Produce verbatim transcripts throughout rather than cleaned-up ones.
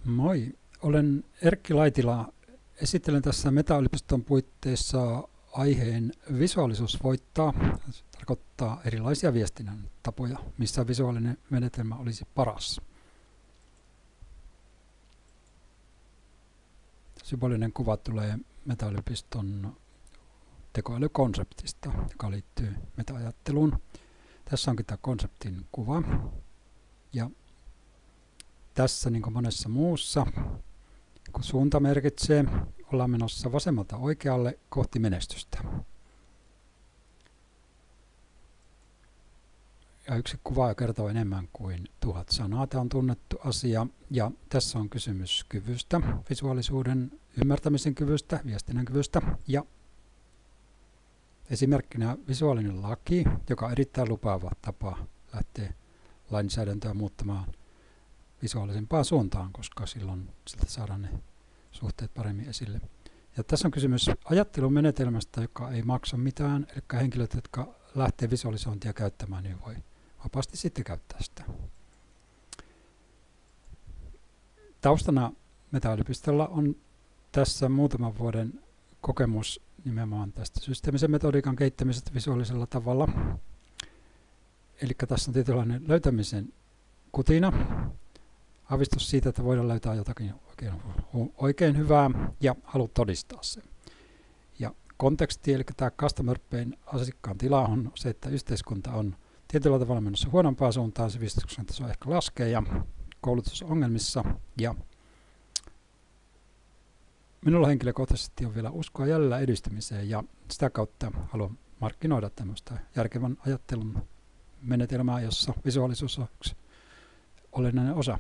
Moi, olen Erkki Laitila. Esittelen tässä Meta-yliopiston puitteissa aiheen visuaalisuus voittaa. Se tarkoittaa erilaisia viestinnän tapoja, missä visuaalinen menetelmä olisi paras. Symbolinen kuva tulee Meta-yliopiston tekoälykonseptista, joka liittyy meta-ajatteluun. Tässä onkin tämä konseptin kuva. Ja tässä, niin kuin monessa muussa, kun suunta merkitsee, ollaan menossa vasemmalta oikealle kohti menestystä. Ja yksi kuva kertoo enemmän kuin tuhat sanaa. Tämä on tunnettu asia. Ja tässä on kysymys kyvystä, visuaalisuuden ymmärtämisen kyvystä, viestinnän kyvystä. Ja esimerkkinä visuaalinen laki, joka on erittäin lupaava tapa lähteä lainsäädäntöä muuttamaan visuaalisempaan suuntaan, koska silloin siltä saadaan ne suhteet paremmin esille. Ja tässä on kysymys ajattelun menetelmästä, joka ei maksa mitään, eli henkilöt, jotka lähtee visualisointia käyttämään, niin voi vapaasti sitten käyttää sitä. Taustana Meta-yliopistolla on tässä muutaman vuoden kokemus nimenomaan tästä systeemisen metodiikan kehittämisestä visuaalisella tavalla. Eli tässä on tietynlainen löytämisen kutina. Avistus siitä, että voidaan löytää jotakin oikein, oikein hyvää ja haluat todistaa se. Ja konteksti, eli tämä customer pain asiakkaan tila on se, että yhteiskunta on tietyllä tavalla menossa huonompaan suuntaan, sivistyksen taso ehkä laskee ja koulutus on ongelmissa. Ja minulla henkilökohtaisesti on vielä uskoa jäljellä edistymiseen ja sitä kautta haluan markkinoida tämmöistä järkevän ajattelun menetelmää, jossa visuaalisuus on yksi olennainen osa.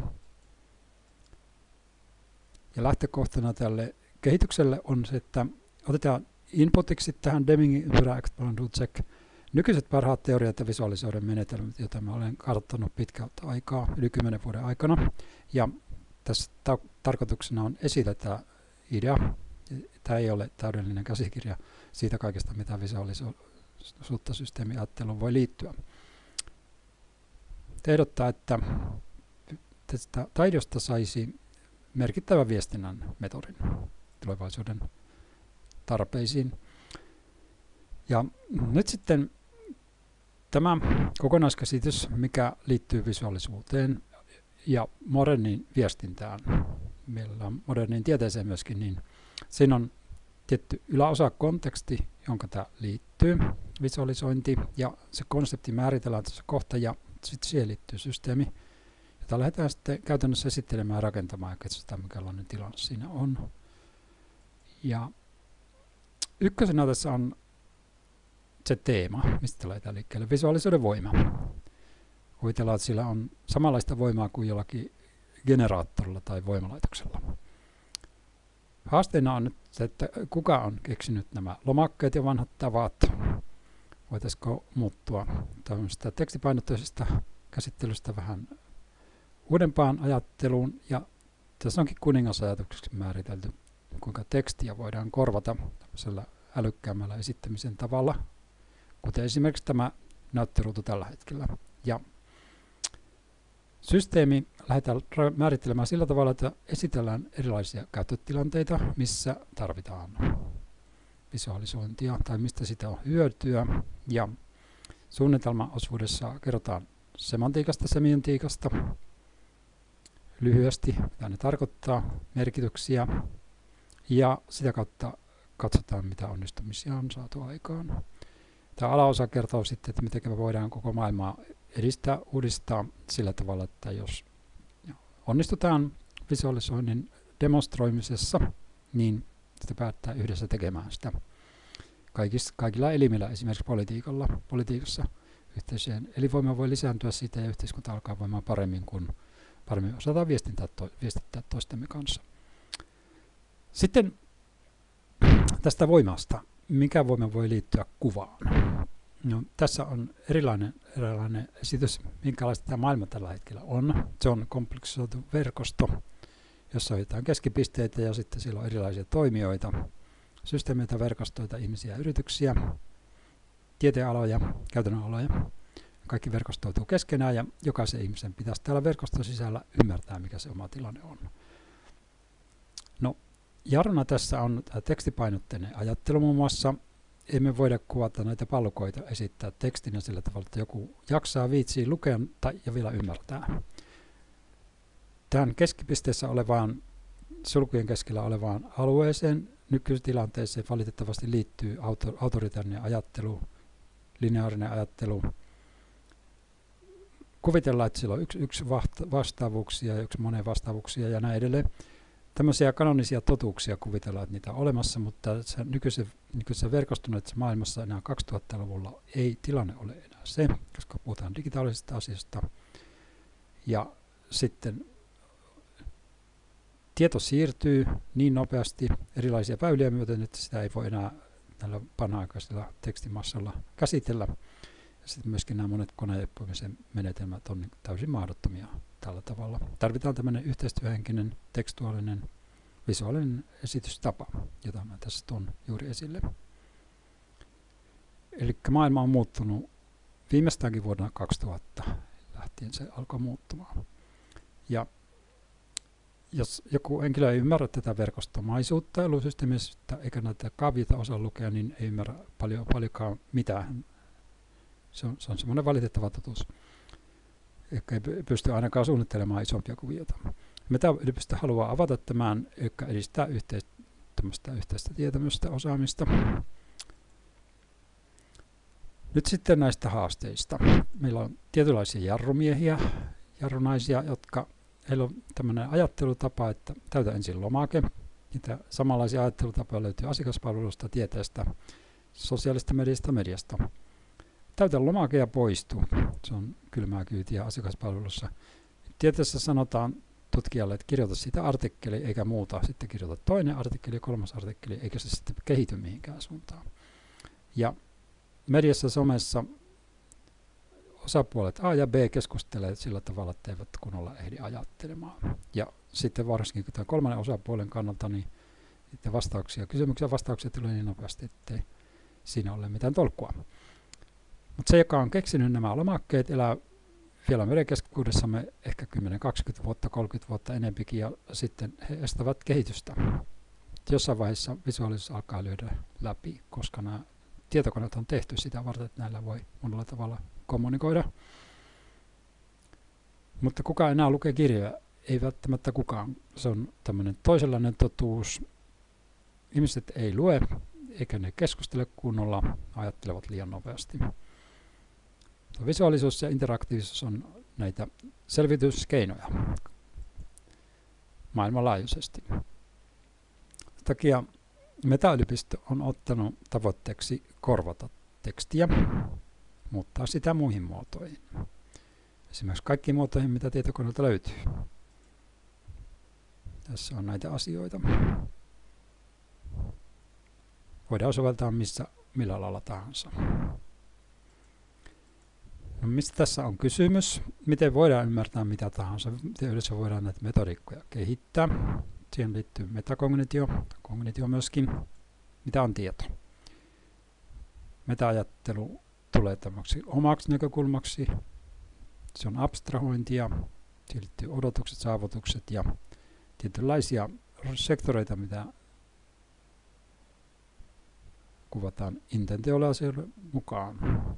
Ja lähtökohtana tälle kehitykselle on se, että otetaan inputiksi tähän Demingin ympyrä Expand Do Check nykyiset parhaat teoriat ja visualisoiden menetelmät, joita mä olen kartoittanut pitkältä aikaa, yli kymmenen vuoden aikana. Ja tässä ta- tarkoituksena on esitellä idea. Tämä ei ole täydellinen käsikirja siitä kaikesta, mitä visuaalisuutta systeemiajatteluun voi liittyä. Ehdottaa, että tästä taidosta saisi merkittävän viestinnän metodin tulevaisuuden tarpeisiin. Ja nyt sitten tämä kokonaiskäsitys, mikä liittyy visuaalisuuteen ja moderniin viestintään, meillä on moderniin tieteeseen myöskin, niin siinä on tietty yläosa konteksti, jonka tämä liittyy, visualisointi, ja se konsepti määritellään tässä kohta, ja sitten siihen liittyy systeemi, jota lähdetään sitten käytännössä esittelemään ja rakentamaan, ja katsotaan mikälainen tilanne siinä on. Ja ykkösenä tässä on se teema, mistä lähdetään liikkeelle, visuaalisuuden voima. Kuvitellaan, että sillä on samanlaista voimaa kuin jollakin generaattorilla tai voimalaitoksella. Haasteena on nyt se, että kuka on keksinyt nämä lomakkeet ja vanhat tavat. Voitaisiko muuttua tämmöisestä tekstipainotteisesta käsittelystä vähän uudempaan ajatteluun. Ja tässä onkin kuningasajatukseksi määritelty, kuinka tekstiä voidaan korvata tämmöisellä älykkäämmällä esittämisen tavalla, kuten esimerkiksi tämä näyttöruutu tällä hetkellä. Ja systeemi lähdetään määrittelemään sillä tavalla, että esitellään erilaisia käyttötilanteita, missä tarvitaan visualisointia tai mistä sitä on hyötyä. Ja suunnitelmaosuudessa kerrotaan semantiikasta, semiotiikasta, lyhyesti, mitä ne tarkoittaa, merkityksiä, ja sitä kautta katsotaan, mitä onnistumisia on saatu aikaan. Tämä alaosa kertoo sitten, että miten me voidaan koko maailmaa edistää, uudistaa sillä tavalla, että jos onnistutaan visualisoinnin demonstroimisessa, niin sitä päättää yhdessä tekemään sitä. Kaikissa, kaikilla elimillä, esimerkiksi politiikalla, politiikassa yhteisöjen elinvoima voi lisääntyä siitä ja yhteiskunta alkaa voimaan paremmin, kun paremmin osataan viestintää, to, viestittää toistemme kanssa. Sitten tästä voimasta. Mikä voima voi liittyä kuvaan? No, tässä on erilainen, erilainen esitys, minkälaista tämä maailma tällä hetkellä on. Se on kompleksoitu verkosto, jossa on jotain keskipisteitä ja sitten siellä on erilaisia toimijoita, systeemeitä, verkostoita, ihmisiä, yrityksiä, tieteenaloja, käytännön aloja. Kaikki verkostoituu keskenään ja jokaisen ihmisen pitäisi täällä verkoston sisällä ymmärtää, mikä se oma tilanne on. No, jarruna tässä on tämä tekstipainotteinen ajattelu muun muassa. Emme voida kuvata näitä pallukoita esittää tekstinä sillä tavalla, että joku jaksaa viitsiä lukea tai ja vielä ymmärtää. Tähän keskipisteessä olevaan, sulkujen keskellä olevaan alueeseen nykytilanteeseen valitettavasti liittyy auto, autoritaarinen ajattelu, lineaarinen ajattelu. Kuvitellaan, että sillä on yksi, yksi vastaavuuksia ja yksi monen vastaavuuksia ja näin edelleen. Tämmöisiä kanonisia totuuksia kuvitellaan, että niitä on olemassa, mutta nykyisessä, nykyisessä verkostuneessa maailmassa enää kaksituhattaluvulla ei tilanne ole enää se, koska puhutaan digitaalisesta asiasta. Ja sitten tieto siirtyy niin nopeasti erilaisia väyliä myöten, että sitä ei voi enää tällä vanha-aikaisella tekstimassalla käsitellä. Ja sitten myöskin nämä monet koneoppimisen menetelmät on täysin mahdottomia tällä tavalla. Tarvitaan tämmöinen yhteistyöhenkinen, tekstuaalinen, visuaalinen esitystapa, jota mä tässä tuon juuri esille. Eli maailma on muuttunut viimeistäänkin vuonna kaksituhatta lähtien se alkoi muuttumaan. Ja jos joku henkilö ei ymmärrä tätä verkostomaisuutta, älysysteemistä, eikä näitä kaavioita osaa lukea, niin ei ymmärrä paljon, paljonkaan mitään. Se on, se on semmoinen valitettava totuus. Ehkä ei pysty ainakaan suunnittelemaan isompia kuvioita. Meta-yliopisto haluaa avata tämän, joka edistää yhteis- yhteistä tietämystä, osaamista. Nyt sitten näistä haasteista. Meillä on tietynlaisia jarrumiehiä, jarrunaisia, jotka heillä on tämmöinen ajattelutapa, että täytä ensin lomake. Niitä samanlaisia ajattelutapoja löytyy asiakaspalvelusta, tieteestä, sosiaalista mediasta, mediasta. Täytä lomake ja poistu. Se on kylmää kyytiä asiakaspalvelussa. Tieteessä sanotaan tutkijalle, että kirjoita siitä artikkeli eikä muuta. Sitten kirjoita toinen artikkeli ja kolmas artikkeli, eikä se sitten kehity mihinkään suuntaan. Ja mediassa, somessa osapuolet A ja B keskustelee sillä tavalla, että eivät kunnolla ehdi ajattelemaan. Ja sitten varsinkin tämän kolmannen osapuolen kannalta, niin vastauksia, kysymyksiä ja vastauksia tulee niin nopeasti, ettei siinä ole mitään tolkkua. Mutta se, joka on keksinyt nämä lomakkeet, elää vielä meidän keskuudessamme ehkä kymmenen, kaksikymmentä vuotta, kolmekymmentä vuotta enempikin, ja sitten he estävät kehitystä. Jossain vaiheessa visuaalisuus alkaa lyödä läpi, koska nämä tietokoneet on tehty sitä varten, että näillä voi monella tavalla kommunikoida. Mutta kuka enää lukee kirjoja? Ei välttämättä kukaan. Se on tämmöinen toisenlainen totuus. Ihmiset ei lue, eikä ne keskustele kunnolla, ajattelevat liian nopeasti. Visuaalisuus ja interaktiivisuus on näitä selvityskeinoja maailmanlaajuisesti. Sen takia Meta-yliopisto on ottanut tavoitteeksi korvata tekstiä, muuttaa sitä muihin muotoihin. Esimerkiksi kaikkiin muotoihin, mitä tietokoneelta löytyy. Tässä on näitä asioita. Voidaan soveltaa missä, millä lailla tahansa. No, mistä tässä on kysymys? Miten voidaan ymmärtää mitä tahansa? Miten yleensä voidaan näitä metodiikkoja kehittää? Siihen liittyy metakognitio, kognitio myöskin. Mitä on tieto? Meta-ajattelu tulee tämmöksi omaksi näkökulmaksi. Se on abstrahointia. Siihen liittyy odotukset, saavutukset ja tietynlaisia sektoreita, mitä kuvataan intentiolla-asioiden mukaan.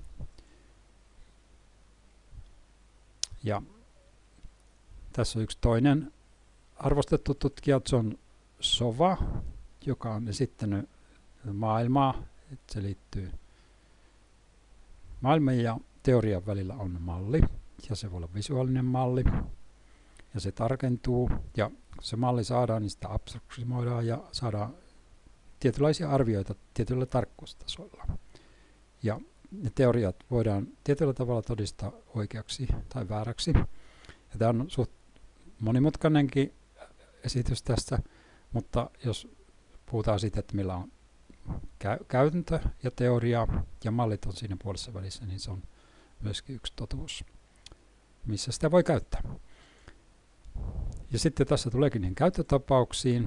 Ja tässä on yksi toinen arvostettu tutkija, John Sova, joka on esittänyt maailmaa, että se liittyy maailman ja teorian välillä on malli, ja se voi olla visuaalinen malli, ja se tarkentuu, ja kun se malli saadaan, niin sitä abstraktimoidaan ja saadaan tietynlaisia arvioita tietyllä tarkkuustasoilla. Ja ne teoriat voidaan tietyllä tavalla todistaa oikeaksi tai vääräksi. Ja tämä on suht monimutkainenkin esitys tässä, mutta jos puhutaan siitä, että meillä on käy- käytäntö ja teoria ja mallit on siinä puolessa välissä, niin se on myöskin yksi totuus, missä sitä voi käyttää. Ja sitten tässä tuleekin niin käyttötapauksiin,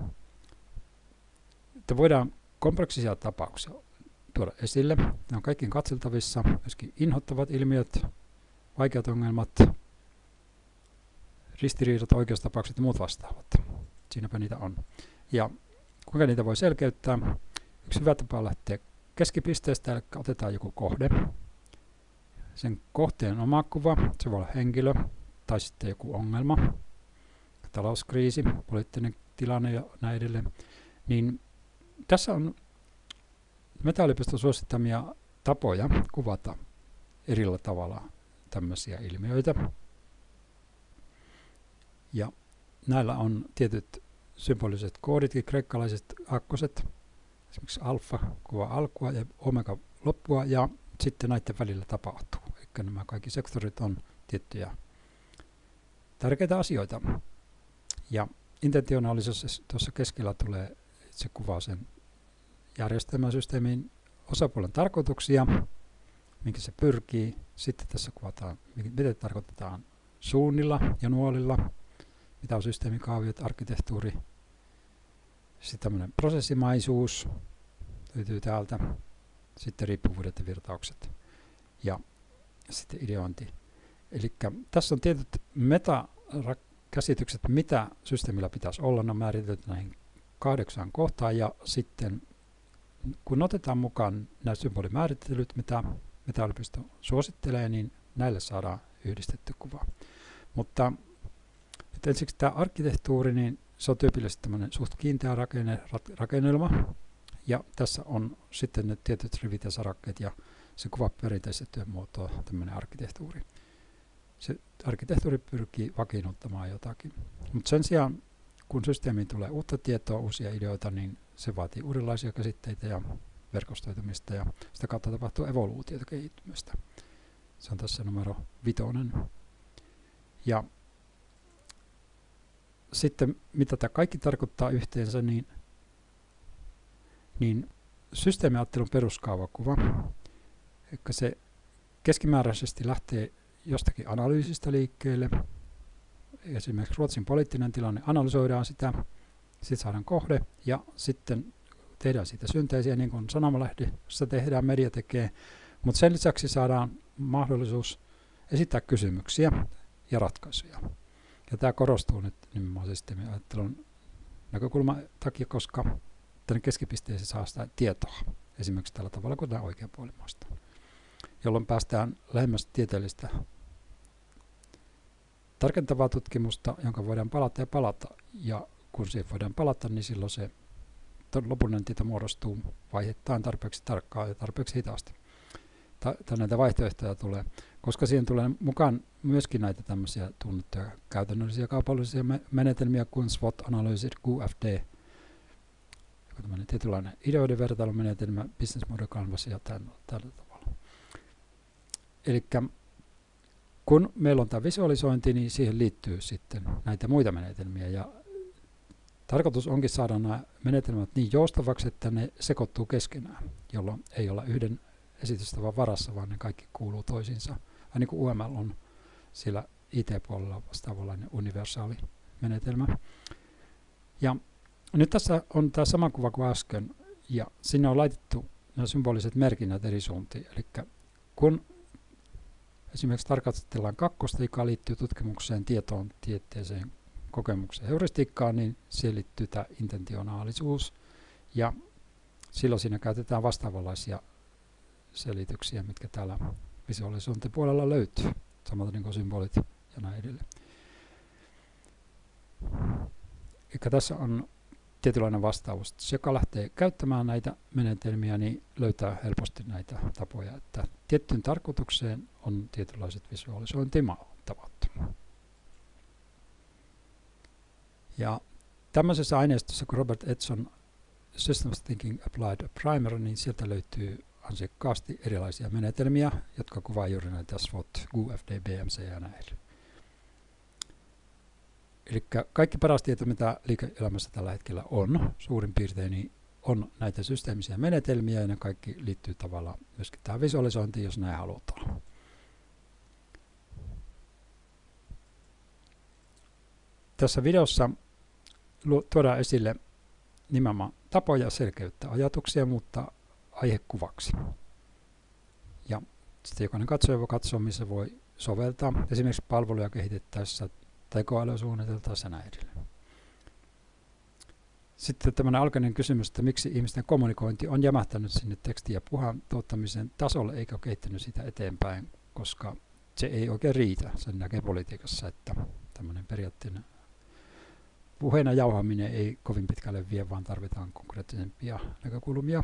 että voidaan kompleksisia tapauksia tuoda esille. Ne on kaikkiin katseltavissa, myöskin inhottavat ilmiöt, vaikeat ongelmat, ristiriidat, oikeustapaukset ja muut vastaavat. Siinäpä niitä on. Ja kuinka niitä voi selkeyttää? Yksi hyvä tapa on lähteä keskipisteestä, eli otetaan joku kohde. Sen kohteen oma kuva, se voi olla henkilö tai sitten joku ongelma, talouskriisi, poliittinen tilanne ja näin edelleen. Niin tässä on Meta-yliopiston suosittamia tapoja kuvata erillä tavalla tämmöisiä ilmiöitä. Ja näillä on tietyt symboliset kooditkin, kreikkalaiset akkoset, esimerkiksi alfa kuvaa alkua ja omega loppua, ja sitten näiden välillä tapahtuu. Eli nämä kaikki sektorit on tiettyjä tärkeitä asioita. Ja intentionaalisuus tuossa keskellä tulee, se kuvaa sen järjestelmän systeemin osapuolen tarkoituksia, minkä se pyrkii. Sitten tässä kuvataan, miten tarkoitetaan suunnilla ja nuolilla, mitä on systeemikaaviot, arkkitehtuuri. Sitten tämmöinen prosessimaisuus löytyy täältä. Sitten riippuvuudet ja virtaukset. Ja sitten ideointi. Eli tässä on tietyt meta-käsitykset, mitä systeemillä pitäisi olla. Ne on määritelty näihin kahdeksaan kohtaan. Ja sitten kun otetaan mukaan nämä symbolimäärittelyt, mitä Meta-yliopisto suosittelee, niin näille saadaan yhdistetty kuva. Mutta ensiksi tämä arkkitehtuuri, niin se on tyypillisesti tämmöinen suht kiinteä rakenne, rakennelma. Ja tässä on sitten ne tietyt rivit ja sarakkeet ja se kuvaa perinteistä työmuotoa, tämmöinen arkkitehtuuri. Se arkkitehtuuri pyrkii vakiinnuttamaan jotakin. Mutta sen sijaan, kun systeemiin tulee uutta tietoa, uusia ideoita, niin se vaatii uudenlaisia käsitteitä ja verkostoitumista ja sitä kautta tapahtuu evoluutiota, kehittymistä. Se on tässä numero vitonen. Ja sitten mitä tämä kaikki tarkoittaa yhteensä, niin, niin systeemiajattelun peruskaavakuva, eli se keskimääräisesti lähtee jostakin analyysistä liikkeelle. Esimerkiksi Ruotsin poliittinen tilanne, analysoidaan sitä, sitten saadaan kohde ja sitten tehdään siitä synteesiä, niin kuin sanomalehdissä tehdään, media tekee, mutta sen lisäksi saadaan mahdollisuus esittää kysymyksiä ja ratkaisuja. Ja tämä korostuu nyt nimenomaan systeemiajattelun näkökulman takia, koska tänne keskipisteeseen saa sitä tietoa, esimerkiksi tällä tavalla kuin tämä oikeapuolimoista, jolloin päästään lähemmäs tieteellistä tarkentavaa tutkimusta, jonka voidaan palata ja palata, ja kun siihen voidaan palata, niin silloin se lopullinen tieto muodostuu vaiheittain tarpeeksi tarkkaan ja tarpeeksi hitaasti. Tai näitä vaihtoehtoja tulee, koska siihen tulee mukaan myöskin näitä tämmöisiä tunnettuja käytännöllisiä kaupallisia menetelmiä kuin SWOT-analyysi, Q F D, joka tämmöinen tietynlainen ideoiden vertailumenetelmä, business model canvas ja tällä, tällä tavalla. Eli kun meillä on tämä visualisointi, niin siihen liittyy sitten näitä muita menetelmiä. Ja tarkoitus onkin saada nämä menetelmät niin joustavaksi, että ne sekoittuu keskenään, jolloin ei olla yhden esitystavan varassa, vaan ne kaikki kuuluu toisiinsa. Vähän niin kuin U M L on siellä I T-puolella vastaavanlainen universaali menetelmä. Ja nyt tässä on tämä sama kuva kuin äsken, ja sinne on laitettu nämä symboliset merkinnät eri suuntiin. Eli kun esimerkiksi tarkastellaan kakkosta, joka liittyy tutkimukseen, tietoon, tieteeseen, kokemukseen, heuristiikkaan, niin siihen liittyy tämä intentionaalisuus. Ja silloin siinä käytetään vastaavanlaisia selityksiä, mitkä täällä visualisointipuolella löytyy, samalta niin kuin symbolit ja näin edelleen. Eli tässä on tietynlainen vastaus. Se, joka lähtee käyttämään näitä menetelmiä, niin löytää helposti näitä tapoja, että tiettyyn tarkoitukseen on tietynlaiset visualisointimaatavat. Ja tämmöisessä aineistossa, kun Robert Edson Systems Thinking Applied a Primer, niin sieltä löytyy ansiokkaasti erilaisia menetelmiä, jotka kuvaa juuri näitä SWOT, Q F D, B M C ja näin. Eli kaikki paras tieto, mitä liike-elämässä tällä hetkellä on, suurin piirtein, niin on näitä systeemisiä menetelmiä, ja ne kaikki liittyy tavallaan myöskin tähän visualisointiin, jos näin halutaan. Tässä videossa tuodaan esille nimenomaan tapoja selkeyttää ajatuksia, mutta aihekuvaksi. Ja sitten jokainen katsoja voi katsoa, missä voi soveltaa, esimerkiksi palveluja kehitettäessä, tekoälyä suunniteltaessa ja näin edelleen. Sitten tämmöinen alkainen kysymys, että miksi ihmisten kommunikointi on jämähtänyt sinne teksti- ja puhan tuottamisen tasolle eikä ole kehittynyt sitä eteenpäin, koska se ei oikein riitä. Sen näkee politiikassa, että tämmöinen periaatteinen puheena jauhaminen ei kovin pitkälle vie, vaan tarvitaan konkreettisempia näkökulmia.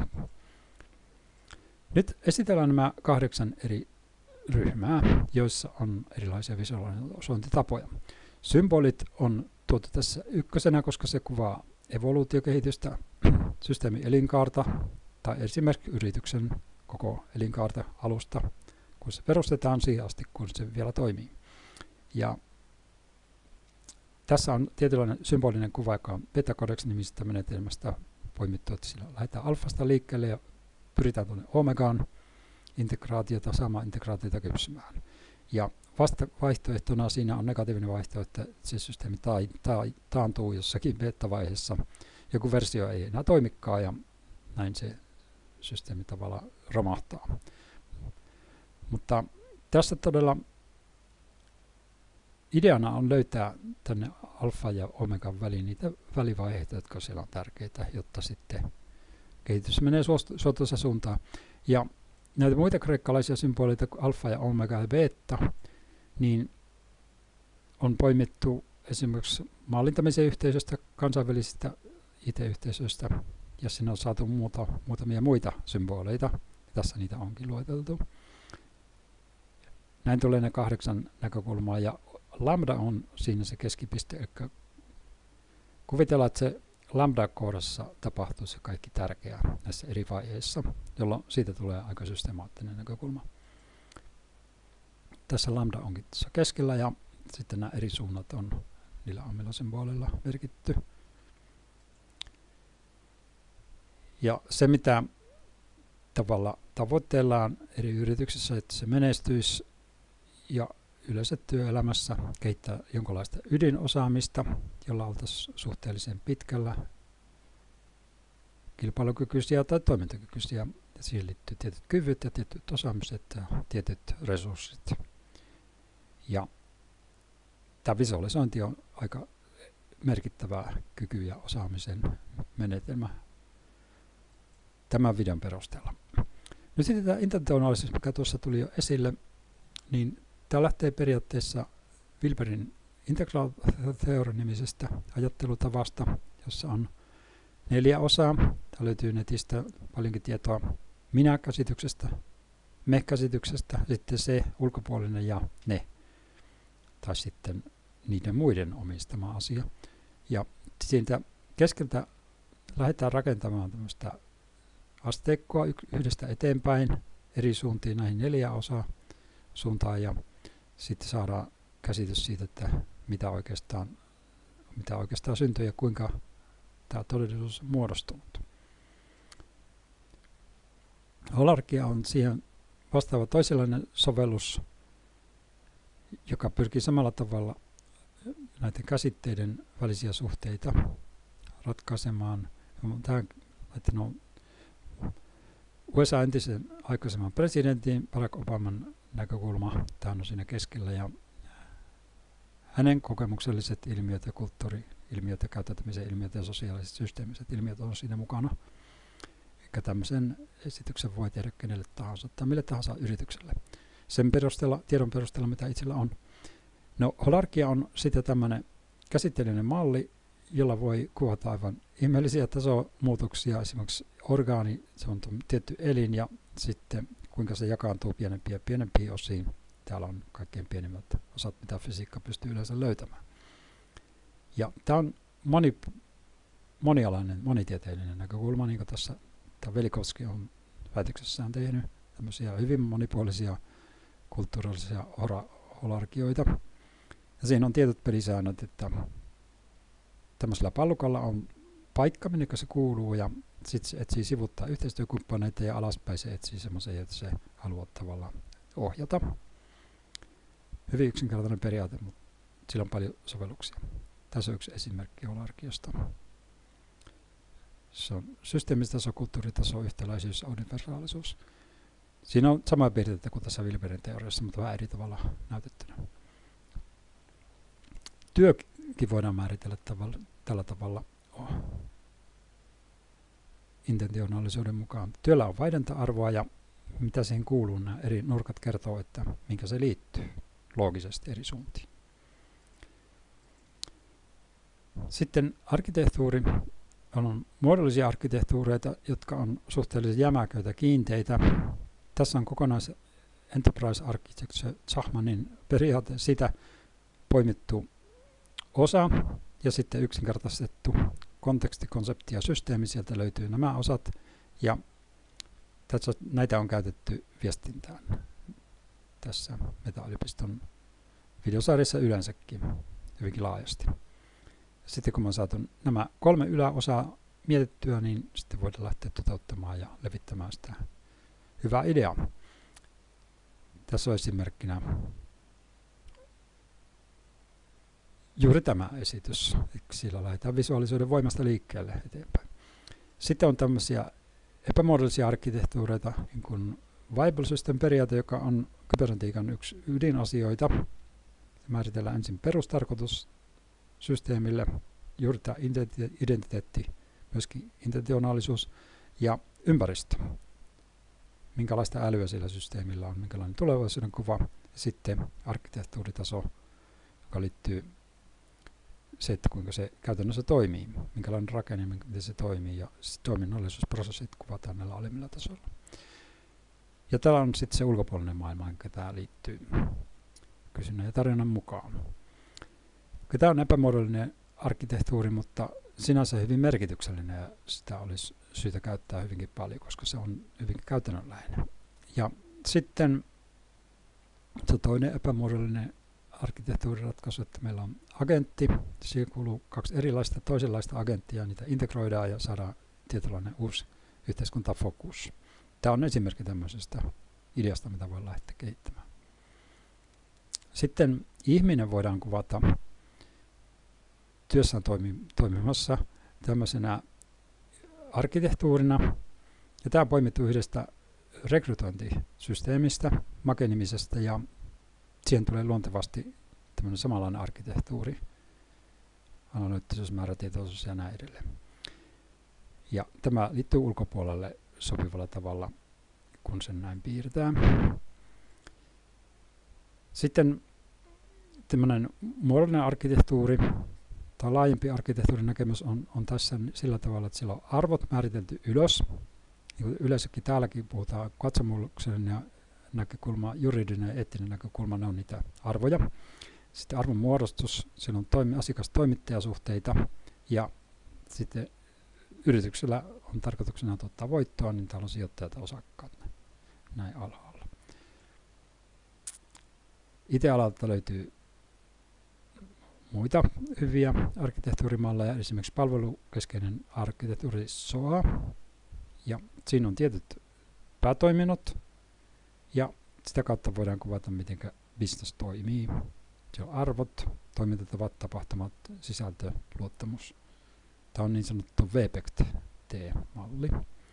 Nyt esitellään nämä kahdeksan eri ryhmää, joissa on erilaisia visualisointitapoja. Symbolit on tuotu tässä ykkösenä, koska se kuvaa evoluutiokehitystä, systeemin elinkaarta tai esimerkiksi yrityksen koko elinkaarta alusta, kun se perustetaan siihen asti, kun se vielä toimii. Ja tässä on tietynlainen symbolinen kuva, joka on beta-codex-nimisestä menetelmästä poimittu, että sillä lähdetään alfasta liikkeelle ja pyritään tuonne omegaan integraatiota, saamaan integraatiota kypsymään. Ja vasta vaihtoehtona siinä on negatiivinen vaihtoehto, että se systeemi ta- ta- taantuu jossakin beta-vaiheessa. Joku versio ei enää toimikaan ja näin se systeemi tavallaan romahtaa. Mutta tässä todella ideana on löytää tänne alfa ja omegan väliin niitä välivaiheita, jotka siellä on tärkeitä, jotta sitten kehitys menee suotuisa suuntaan. Ja näitä muita kreikkalaisia symboleita kuin alfa ja omega ja beta, niin on poimittu esimerkiksi mallintamisen yhteisöstä, kansainvälisistä I T-yhteisöistä, ja sinne on saatu muuta, muutamia muita symboleita. Tässä niitä onkin lueteltu. Näin tulee ne kahdeksan näkökulmaa, ja lambda on siinä se keskipiste, eli kuvitellaan, että se lambda-koodassa tapahtuu se kaikki tärkeää näissä eri vaiheissa, jolloin siitä tulee aika systemaattinen näkökulma. Tässä lambda onkin tässä keskellä ja sitten nämä eri suunnat on niillä amylosymboleilla merkitty. Ja se mitä tavalla tavoitellaan eri yrityksissä, että se menestyisi ja yleensä työelämässä kehittää jonkinlaista ydinosaamista, jolla oltaisiin suhteellisen pitkällä kilpailukykyisiä tai toimintakykyisiä. Ja siihen liittyy tietyt kyvyt ja tietyt osaamiset ja tietyt resurssit. Ja tämä visualisointi on aika merkittävä kyky ja osaamisen menetelmä tämän videon perusteella. Nyt sitten tämä intentionaalisuus, mikä tuossa tuli jo esille, niin tämä lähtee periaatteessa Wilberin integral theory-nimisestä ajattelutavasta, jossa on neljä osaa. Tämä löytyy netistä paljonkin tietoa minä-käsityksestä, me-käsityksestä, sitten se ulkopuolinen ja ne, tai sitten niiden muiden omistama asia. Ja siitä keskeltä lähdetään rakentamaan tämmöistä asteikkoa yhdestä eteenpäin eri suuntiin näihin neljä osaa suuntaan ja sitten saadaan käsitys siitä, että mitä oikeastaan, mitä oikeastaan syntyy ja kuinka tämä todellisuus on muodostunut. Holarkia on siihen vastaava toisenlainen sovellus, joka pyrkii samalla tavalla näiden käsitteiden välisiä suhteita ratkaisemaan. Tähän on U S A entisen aikaisemman presidentin Barack Obaman näkökulma. Tämä on siinä keskellä ja hänen kokemukselliset ilmiöt ja kulttuuri-ilmiöt ja käyttäytymisen ilmiöt ja sosiaaliset systeemiset ilmiöt on siinä mukana. Eikä tämmöisen esityksen voi tehdä kenelle tahansa tai mille tahansa yritykselle. Sen perusteella, tiedon perusteella, mitä itsellä on. No, holarkia on sitten tämmöinen käsitteellinen malli, jolla voi kuvata aivan ihmeellisiä tasomuutoksia, esimerkiksi orgaani, se on tietty elin ja sitten kuinka se jakaantuu pienempiä ja pienempiin osiin. Täällä on kaikkein pienimmät osat, mitä fysiikka pystyy yleensä löytämään. Ja tämä on moni, monialainen, monitieteellinen näkökulma, niin kuin tässä tämä Velikovski on väitöksessään tehnyt, tämmöisiä hyvin monipuolisia kulttuurillisia holarkioita. Ja siinä on tietyt pelisäännöt, että tämmöisellä pallukalla on paikka, minne se kuuluu, ja sitten se etsii sivuttaa yhteistyökumppaneita, ja alaspäin se etsii semmoisen, että se haluaa tavallaan ohjata. Hyvin yksinkertainen periaate, mutta sillä on paljon sovelluksia. Tässä on yksi esimerkki holarkiasta. Se on systeemistaso, kulttuuritaso, yhtäläisyys ja universaalisuus. Siinä on samaa piirteitä kuin tässä Wilberin teoriassa, mutta vähän eri tavalla näytettynä. Työkin voidaan määritellä tavalla, tällä tavalla intentionaalisuuden mukaan. Työllä on vaihdanta-arvoa ja mitä siihen kuuluu, nämä eri nurkat kertoo, että minkä se liittyy loogisesti eri suuntiin. Sitten arkkitehtuuri on muodollisia arkkitehtuureita, jotka on suhteellisen jämäköitä, kiinteitä. Tässä on kokonais Enterprise Architecture Zachmanin periaate, sitä poimittu osa ja sitten yksinkertaistettu konteksti, konsepti ja systeemi. Sieltä löytyy nämä osat ja tässä, näitä on käytetty viestintään tässä Meta-yliopiston videosarjassa yleensäkin hyvinkin laajasti. Sitten kun on saatu nämä kolme yläosaa mietittyä, niin sitten voidaan lähteä toteuttamaan ja levittämään sitä hyvää ideaa. Tässä on esimerkkinä juuri tämä esitys. Sillä lähdetään visuaalisuuden voimasta liikkeelle eteenpäin. Sitten on tämmöisiä epämuodollisia arkkitehtuureita, niin kuin Viable System -periaate, joka on kybernetiikan yksi ydinasioita. Määritellään ensin perustarkoitus systeemille, juuri tämä identiteetti, myöskin intentionaalisuus ja ympäristö. Minkälaista älyä sillä systeemillä on, minkälainen tulevaisuuden kuva. Ja sitten arkkitehtuuritaso, joka liittyy se, että kuinka se käytännössä toimii, minkälainen rakenne, miten se toimii, ja toiminnallisuusprosessit kuvataan näillä alemmilla tasoilla. Ja täällä on sitten se ulkopuolinen maailma, jonka tämä liittyy kysynnän ja tarjonnan mukaan. Tämä on epämuodollinen arkkitehtuuri, mutta sinänsä hyvin merkityksellinen ja sitä olisi syytä käyttää hyvinkin paljon, koska se on hyvin käytännönläheinen. Ja sitten se toinen epämuodollinen arkkitehtuuriratkaisu, että meillä on agentti. Siihen kuuluu kaksi erilaista toisenlaista agenttia, niitä integroidaan ja saadaan tietynlainen uusi yhteiskuntafokus. Tämä on esimerkki tämmöisestä ideasta, mitä voi lähteä kehittämään. Sitten ihminen voidaan kuvata työssään toimi, toimimassa tämmöisenä arkkitehtuurina. Ja tämä on poimittu yhdestä rekrytointisysteemistä, Make-nimisestä, ja siihen tulee luontevasti tämmöinen samanlainen arkkitehtuuri, analyyttisuus, määrätietoisuus ja näin edelleen. Ja tämä liittyy ulkopuolelle sopivalla tavalla, kun sen näin piirtää. Sitten tämmöinen muodollinen arkkitehtuuri tai laajempi arkkitehtuurin näkemys on, on tässä sillä tavalla, että sillä on arvot määritelty ylös. Yleensäkin täälläkin puhutaan katsomuksellinen ja näkökulma, juridinen ja eettinen näkökulma, ne on niitä arvoja. Sitten arvon muodostus, siinä on toimi, asiakastoimittajasuhteita ja sitten yrityksellä on tarkoituksena tuottaa voittoa, niin täällä on sijoittajat ja osakkaat näin alhaalla. I T-alalta löytyy muita hyviä arkkitehtuurimalleja, esimerkiksi palvelukeskeinen arkkitehtuuri S O A, ja siinä on tietyt päätoiminnot, ja sitä kautta voidaan kuvata, miten business toimii. Se on arvot, toimintatavat, tapahtumat, sisältö, luottamus. Tämä on niin sanottu V P E C T-malli.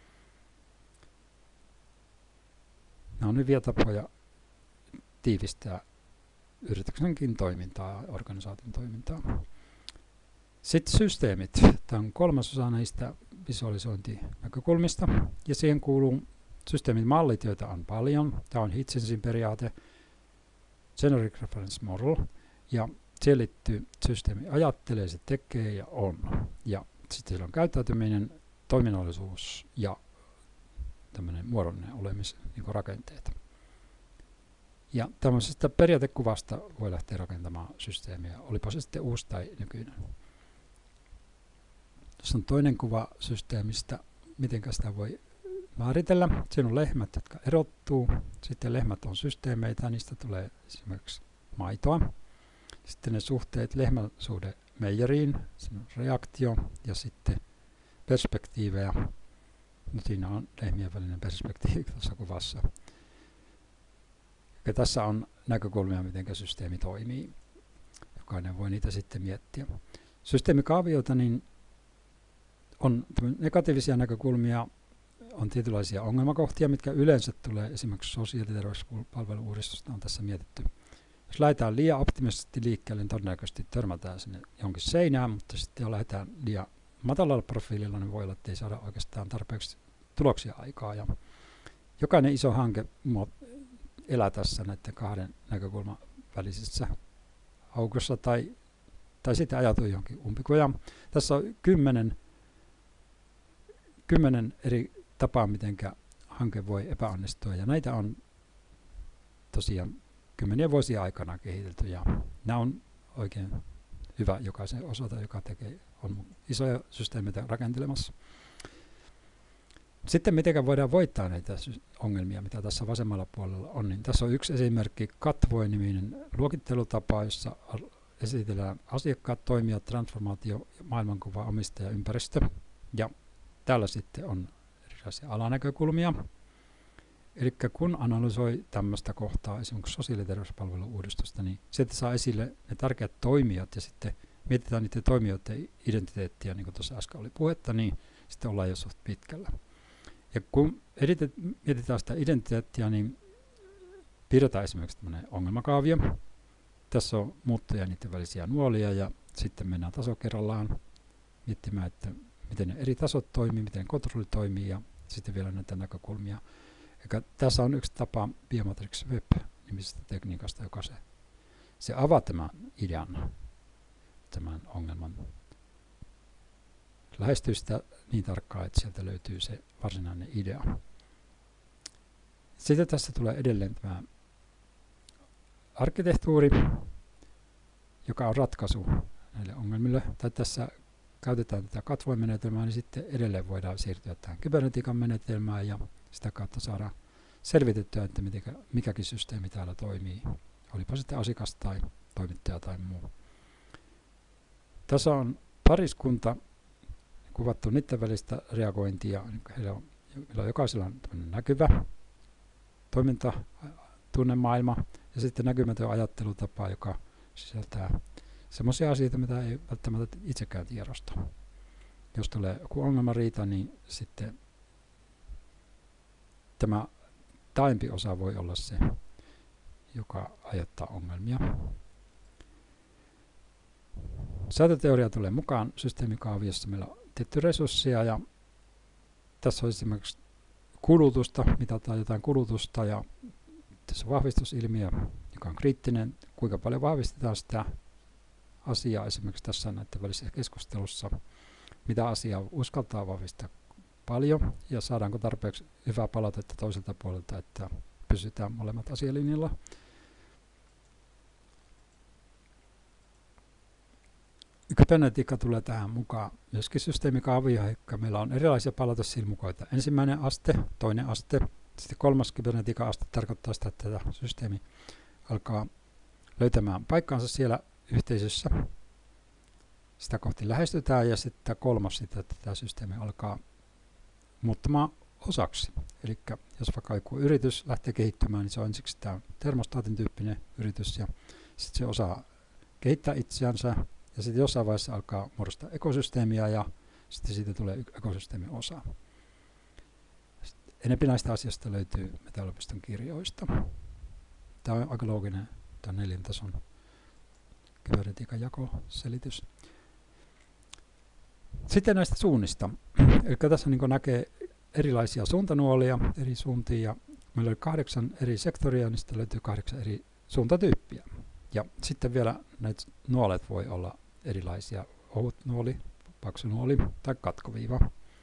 Nämä on hyviä tapoja tiivistää yrityksenkin toimintaa, organisaation toimintaa. Sitten systeemit. Tämä on kolmas osa näistä visualisointinäkökulmista. Ja siihen kuuluu systeemin mallit, joita on paljon. Tämä on Hitchensin periaate, Generic Reference Model. Ja siihen liittyy systeemi ajattelee, se tekee ja on. Ja sitten siellä on käyttäytyminen, toiminnallisuus ja tämmöinen muodollinen olemisen niin kuin rakenteet. Ja tämmöisestä periaatekuvasta voi lähteä rakentamaan systeemiä, olipa se sitten uusi tai nykyinen. Tässä on toinen kuva systeemistä, miten sitä voi määritellä. Siinä on lehmät, jotka erottuu. Sitten lehmät on systeemeitä, niistä tulee esimerkiksi maitoa. Sitten ne suhteet, lehmän suhde meijeriin, siinä on reaktio ja sitten perspektiivejä. No, siinä on lehmien välinen perspektiivi tuossa kuvassa. Ja tässä on näkökulmia, miten systeemi toimii. Jokainen voi niitä sitten miettiä. Systeemikaavioita niin on negatiivisia näkökulmia, on tietynlaisia ongelmakohtia, mitkä yleensä tulee esimerkiksi sosiaali- ja terveyspalvelu-uudistusta on tässä mietitty. Jos lähdetään liian optimistisesti liikkeelle, niin todennäköisesti törmätään sinne jonkin seinään, mutta sitten jos lähdetään liian matalalla profiililla, niin voi olla, että ei saada oikeastaan tarpeeksi tuloksia aikaa. Ja jokainen iso hanke elää tässä näiden kahden näkökulman välisessä aukossa tai, tai sitten ajatuu johonkin umpikujaan. Tässä on kymmenen, kymmenen eri tapaa, miten hanke voi epäonnistua, ja näitä on tosiaan kymmeniä vuosia aikana kehitelty, ja nämä on oikein hyvä jokaisen osalta, joka tekee, on isoja systeemeitä rakentelemassa. Sitten miten voidaan voittaa näitä ongelmia, mitä tässä vasemmalla puolella on, niin tässä on yksi esimerkki Katvoy-niminen luokittelutapa, jossa esitellään asiakkaat, toimijat, transformaatio, maailmankuva, omistaja, ympäristö, ja täällä sitten on erilaisia alanäkökulmia. Eli kun analysoi tämmöistä kohtaa, esimerkiksi sosiaali- ja terveyspalvelu-uudistusta, niin sieltä saa esille ne tärkeät toimijat ja sitten mietitään niiden toimijoiden identiteettiä, niin kuin tuossa äsken oli puhetta, niin sitten ollaan jo suht pitkällä. Ja kun editet, mietitään sitä identiteettiä, niin piirretään esimerkiksi tämmöinen ongelmakaavio. Tässä on muuttuja ja niiden välisiä nuolia ja sitten mennään taso kerrallaan miettimään, että miten ne eri tasot toimii, miten kontrolli toimii ja sitten vielä näitä näkökulmia. Eikä tässä on yksi tapa Biomatrix Web-nimisestä tekniikasta, joka se, se avaa tämän idean, tämän ongelman. Lähestyy sitä niin tarkkaan, että sieltä löytyy se varsinainen idea. Sitten tässä tulee edelleen tämä arkkitehtuuri, joka on ratkaisu näille ongelmille. Tai tässä käytetään tätä Katvoy-menetelmää, niin sitten edelleen voidaan siirtyä tähän kybernetiikan menetelmään ja sitä kautta saada selvitettyä, että mitenkä, mikäkin systeemi täällä toimii. Olipa sitten asiakas tai toimittaja tai muu. Tässä on pariskunta kuvattu niiden välistä reagointia. Heillä on, heillä on jokaisella on näkyvä toiminta, tunnemaailma ja sitten näkymätön ajattelutapa, joka sisältää semmoisia asioita, mitä ei välttämättä itsekään tiedosta. Jos tulee joku ongelmariita, niin sitten tämä taiempi osa voi olla se, joka aiheuttaa ongelmia. Säätöteoria tulee mukaan systeemikaaviossa. Meillä on tietty resursseja ja tässä on esimerkiksi kulutusta, mitataan jotain kulutusta ja tässä on vahvistusilmiö, joka on kriittinen, kuinka paljon vahvistetaan sitä asiaa esimerkiksi tässä näiden välisessä keskustelussa, mitä asiaa uskaltaa vahvistaa paljon ja saadaanko tarpeeksi hyvää palautetta toiselta puolelta, että pysytään molemmat asialinjalla. Kybernetiikka tulee tähän mukaan myöskin systeemikaavio, että meillä on erilaisia palautesilmukoita. Ensimmäinen aste, toinen aste, sitten kolmas kybernetiikan aste tarkoittaa sitä, että tämä systeemi alkaa löytämään paikkaansa siellä yhteisössä. Sitä kohti lähestytään ja sitten kolmas sitä, että tämä systeemi alkaa muuttamaan osaksi. Eli jos vaikka joku yritys lähtee kehittymään, niin se on ensiksi tämä termostaatin tyyppinen yritys ja sitten se osaa kehittää itseänsä ja sitten jossain vaiheessa alkaa muodostaa ekosysteemiä ja sitten siitä tulee ekosysteemin osa. Enempi näistä asioista löytyy Metäolopiston kirjoista. Tämä on aika looginen, tämä neljän tason kybernetiikan jakoselitys. Sitten näistä suunnista. Eli tässä niin näkee erilaisia suuntanuolia eri suuntiin ja meillä oli kahdeksan eri sektoria, niistä löytyy kahdeksan eri suuntatyyppiä. Ja sitten vielä näitä nuolet voi olla erilaisia, ohut nuoli, paksu nuoli tai katkoviiva.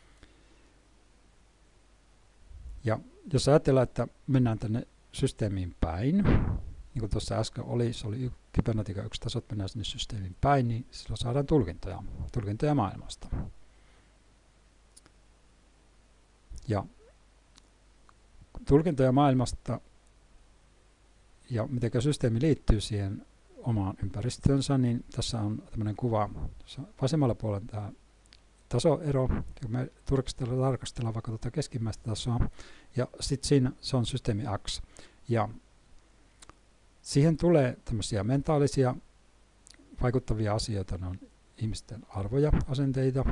Ja jos ajatellaan, että mennään tänne systeemiin päin, niin kuin tuossa äsken oli, se oli kybernetiikan yksi tasot, mennään sinne systeemiin päin, niin silloin saadaan tulkintoja, tulkintoja maailmasta. Ja tulkintoja maailmasta ja miten systeemi liittyy siihen omaan ympäristönsä, niin tässä on tämmöinen kuva. Vasemmalla puolella tämä tasoero, ja me tarkastellaan, tarkastellaan vaikka tuota keskimmäistä tasoa, ja sitten siinä se on systeemi X. Ja siihen tulee tämmöisiä mentaalisia vaikuttavia asioita, ne on ihmisten arvoja, asenteita,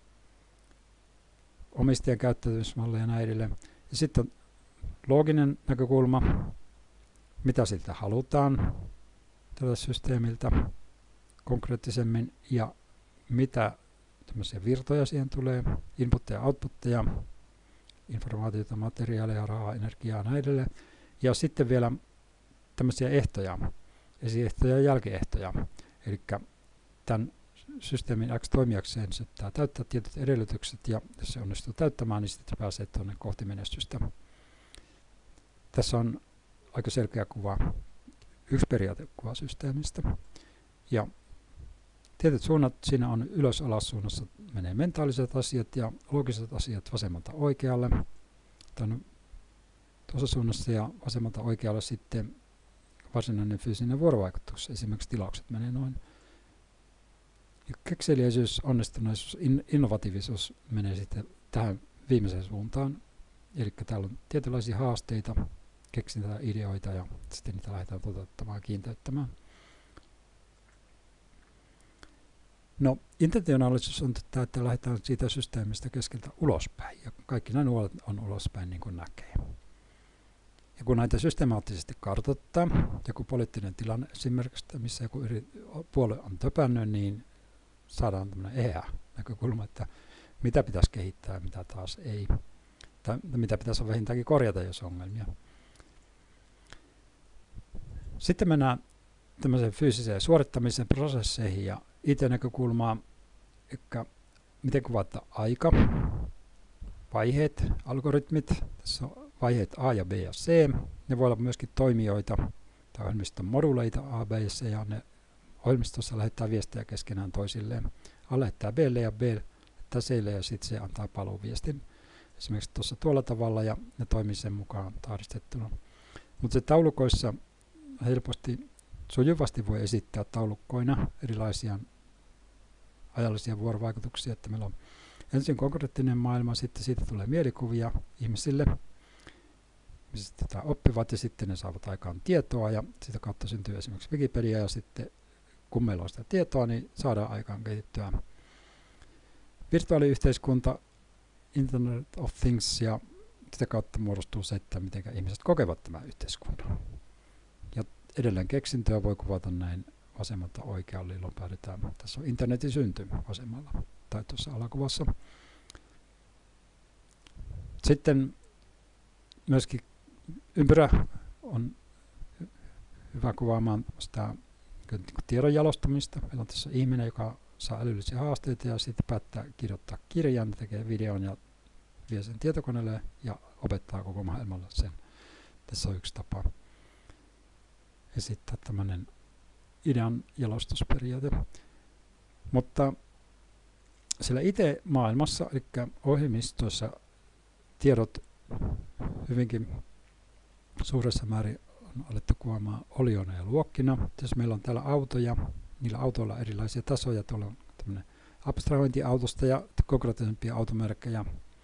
omistajan käyttäytymismalleja ja näin edelleen. Ja sitten on looginen näkökulma, mitä siltä halutaan tältä systeemiltä konkreettisemmin ja mitä tämmöisiä virtoja siihen tulee, inputteja ja outputteja, informaatiota, materiaaleja, rahaa, energiaa ja näin edelleen. Ja sitten vielä tämmöisiä ehtoja, esiehtoja ja jälkiehtoja. Eli tämän systeemin X toimijakseen se pitää täyttää tietyt edellytykset, ja jos se onnistuu täyttämään, niin sitten pääsee tuonne kohti menestystä. Tässä on aika selkeä kuva, yksi periaatekuva systeemistä. Ja tietyt suunnat siinä on ylös-alas suunnassa menee mentaaliset asiat ja loogiset asiat vasemmalta oikealle. Tuossa suunnassa ja vasemmalta oikealle sitten varsinainen fyysinen vuorovaikutus, esimerkiksi tilaukset menee noin. Ja kekseliäisyys, onnistuneisuus, in, innovatiivisuus menee sitten tähän viimeiseen suuntaan. Eli täällä on tietynlaisia haasteita, keksitään ideoita ja sitten niitä lähdetään toteuttamaan ja kiinteyttämään. No, intentionaalisuus on tätä, että lähdetään siitä systeemistä keskeltä ulospäin, ja kaikki nämä nuolet on ulospäin niin kuin näkee. Ja kun näitä systemaattisesti kartoittaa, joku poliittinen tilanne esimerkiksi, missä joku eri puolue on töpännyt, niin saadaan tämmöinen eheä näkökulma, että mitä pitäisi kehittää ja mitä taas ei. Tai mitä pitäisi vähintäänkin korjata, jos on ongelmia. Sitten mennään tämmöiseen fyysiseen suorittamisen prosesseihin ja I T-näkökulmaa, eli miten kuvata aika, vaiheet, algoritmit, tässä on vaiheet A ja B ja C, ne voi olla myöskin toimijoita tai ohjelmiston moduleita A, B ja C, ja ne ohjelmistossa lähettää viestejä keskenään toisilleen. A lähettää B:lle ja B lähettää C:lle ja sitten se antaa paluuviestin. Esimerkiksi tuossa tuolla tavalla ja ne toimii sen mukaan tahdistettuna. Mutta se taulukoissa helposti sujuvasti voi esittää taulukkoina erilaisia ajallisia vuorovaikutuksia, että meillä on ensin konkreettinen maailma, sitten siitä tulee mielikuvia ihmisille, mistä oppivat ja sitten ne saavat aikaan tietoa ja sitä kautta syntyy esimerkiksi Wikipedia ja sitten kun meillä on sitä tietoa, niin saadaan aikaan kehittyä virtuaaliyhteiskunta, Internet of Things ja sitä kautta muodostuu se, että miten ihmiset kokevat tämän yhteiskunnan. Ja edelleen keksintöä voi kuvata näin vasemmalta oikealle, jolloin päädytään. Tässä on internetin synty vasemmalla tai tuossa alakuvassa. Sitten myöskin ympyrä on hyvä kuvaamaan sitä tiedon jalostamista. Meillä on tässä ihminen, joka saa älyllisiä haasteita ja sitten päättää kirjoittaa kirjan, tekee videon ja vie sen tietokoneelle ja opettaa koko maailmalla sen. Tässä on yksi tapa esittää tämmöinen idean jalostusperiaate. Mutta sillä I T-maailmassa, eli ohjelmistoissa, tiedot hyvinkin suuressa määrin on alettu kuvaamaan olioina ja luokkina. Jos meillä on täällä autoja, niillä autoilla on erilaisia tasoja. Tuolla on tämmöinen abstrahointi autosta ja konkreettisempia automerkkejä.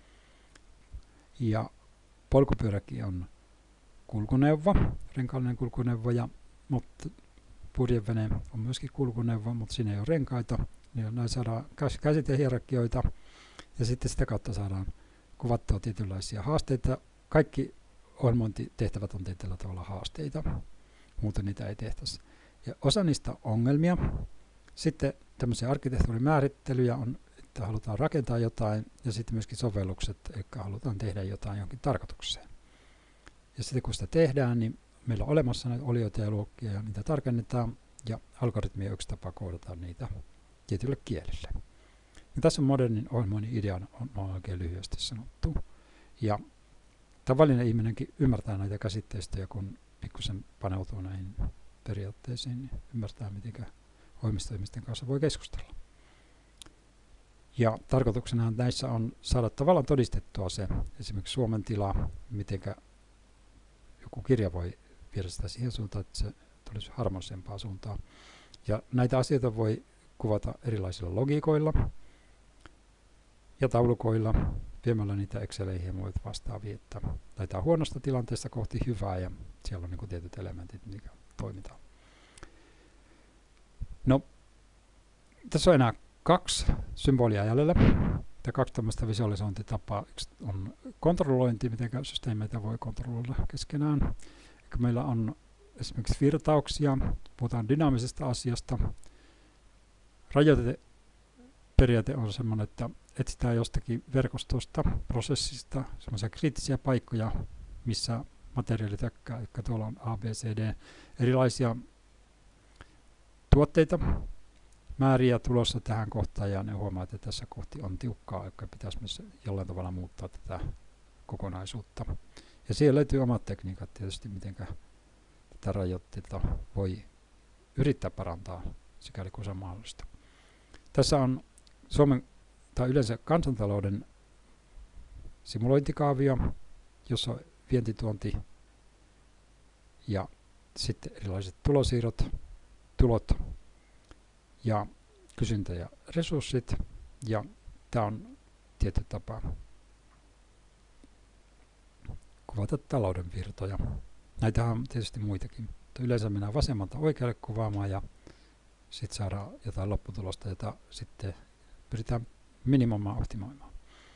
Ja polkupyöräkin on kulkuneuvo, renkaallinen kulkuneuvo, ja, mutta purjevene on myöskin kulkuneuvo, mutta siinä ei ole renkaita. Niin näin saadaan käsitehierarkioita ja sitten sitä kautta saadaan kuvattua tietynlaisia haasteita. Kaikki ohjelmointitehtävät on tietyllä tavalla haasteita, muuten niitä ei tehtäisi. Ja osa niistä on ongelmia. Sitten tämmöisiä arkkitehtuurimäärittelyjä on, että halutaan rakentaa jotain, ja sitten myöskin sovellukset, eli halutaan tehdä jotain jonkin tarkoitukseen. Ja sitten kun sitä tehdään, niin meillä on olemassa näitä olioita ja luokkia, ja niitä tarkennetaan, ja algoritmi on yksi tapa koodata niitä tietylle kielelle. Ja tässä on modernin ohjelmoinnin ideana, on, on oikein lyhyesti sanottu. Ja tavallinen ihminenkin ymmärtää näitä käsitteistöjä, kun pikkusen paneutuu näihin periaatteisiin, niin ymmärtää, miten ohjelmistoihmisten kanssa voi keskustella. Ja tarkoituksena näissä on saada tavallaan todistettua se, esimerkiksi Suomen tila, miten joku kirja voi viedä sitä siihen suuntaan, että se tulisi harmonisempaa suuntaan. Ja näitä asioita voi kuvata erilaisilla logiikoilla ja taulukoilla, viemällä niitä Exceleihin ja muita vastaavia, että lähdetään huonosta tilanteesta kohti hyvää ja siellä on niin kuin tietyt elementit, mitkä toimitaan. No, tässä on enää kaksi symbolia jäljellä. Tämä kaksi tämmöistä visualisointitapaa. Yksi on kontrollointi, miten systeemeitä voi kontrolloida keskenään. Eli meillä on esimerkiksi virtauksia, puhutaan dynaamisesta asiasta. Rajoite periaate on semmoinen, että etsitään jostakin verkostosta, prosessista, semmoisia kriittisiä paikkoja, missä materiaali tökkää, jotka tuolla on A, B, C, D, erilaisia tuotteita, määriä tulossa tähän kohtaan, ja ne huomaa, että tässä kohti on tiukkaa, joka pitäisi myös jollain tavalla muuttaa tätä kokonaisuutta. Ja siellä löytyy omat tekniikat tietysti, miten tätä rajoitteita voi yrittää parantaa, sikäli kuin se on mahdollista. Tässä on Suomen tai yleensä kansantalouden simulointikaavio, jossa on vientituonti ja sitten erilaiset tulosiirrot, tulot ja kysyntä ja resurssit, ja tämä on tietty tapa kuvata talouden virtoja. Näitä on tietysti muitakin, mutta yleensä mennään vasemmalta oikealle kuvaamaan ja sitten saadaan jotain lopputulosta, jota sitten pyritään minimoimaan, optimoimaan.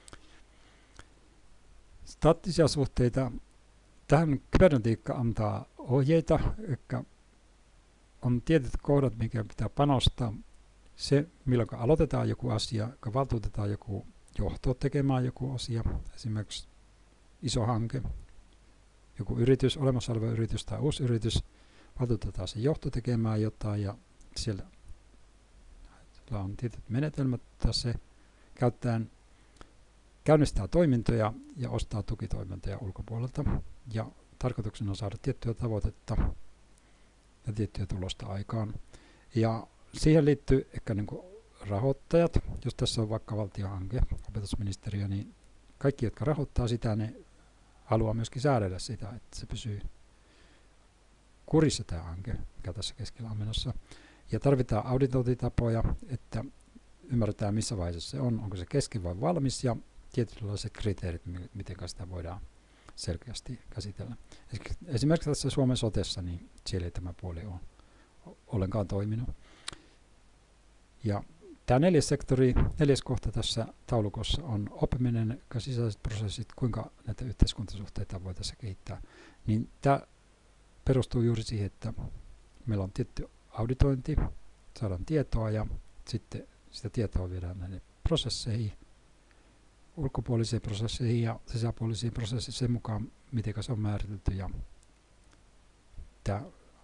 Staattisia suhteita. Tähän kybernetiikka antaa ohjeita, eli on tietyt kohdat, mikä pitää panostaa. Se, milloin aloitetaan joku asia, kun valtuutetaan joku johto tekemään joku asia, esimerkiksi iso hanke, joku yritys, olemassa oleva yritys tai uusi yritys, valtuutetaan se johto tekemään jotain, ja siellä, siellä on tietyt menetelmät tässä käyttäen käynnistää toimintoja ja ostaa tukitoimintoja ulkopuolelta, ja tarkoituksena on saada tiettyä tavoitetta ja tiettyä tulosta aikaan. Ja siihen liittyy ehkä niin kuin rahoittajat, jos tässä on vaikka valtiohanke, opetusministeriö, niin kaikki, jotka rahoittaa sitä, ne haluaa myöskin säädellä sitä, että se pysyy kurissa tämä hanke, mikä tässä keskellä on menossa. Ja tarvitaan auditointitapoja, että ymmärretään missä vaiheessa se on, onko se kesken vai valmis, ja tietynlaiset kriteerit, miten sitä voidaan selkeästi käsitellä. Esimerkiksi tässä Suomen sotessa, niin siellä ei tämä puoli ole ollenkaan toiminut. Ja tämä neljäs sektori, neljäs kohta tässä taulukossa on oppiminen, sisäiset prosessit, kuinka näitä yhteiskuntasuhteita voitaisiin kehittää. Niin tämä perustuu juuri siihen, että meillä on tietty auditointi, saadaan tietoa ja sitten sitä tietoa viedään näihin prosesseihin, ulkopuolisiin prosesseihin ja sisäpuolisiin prosesseihin sen mukaan, miten se on määritelty. Ja tämä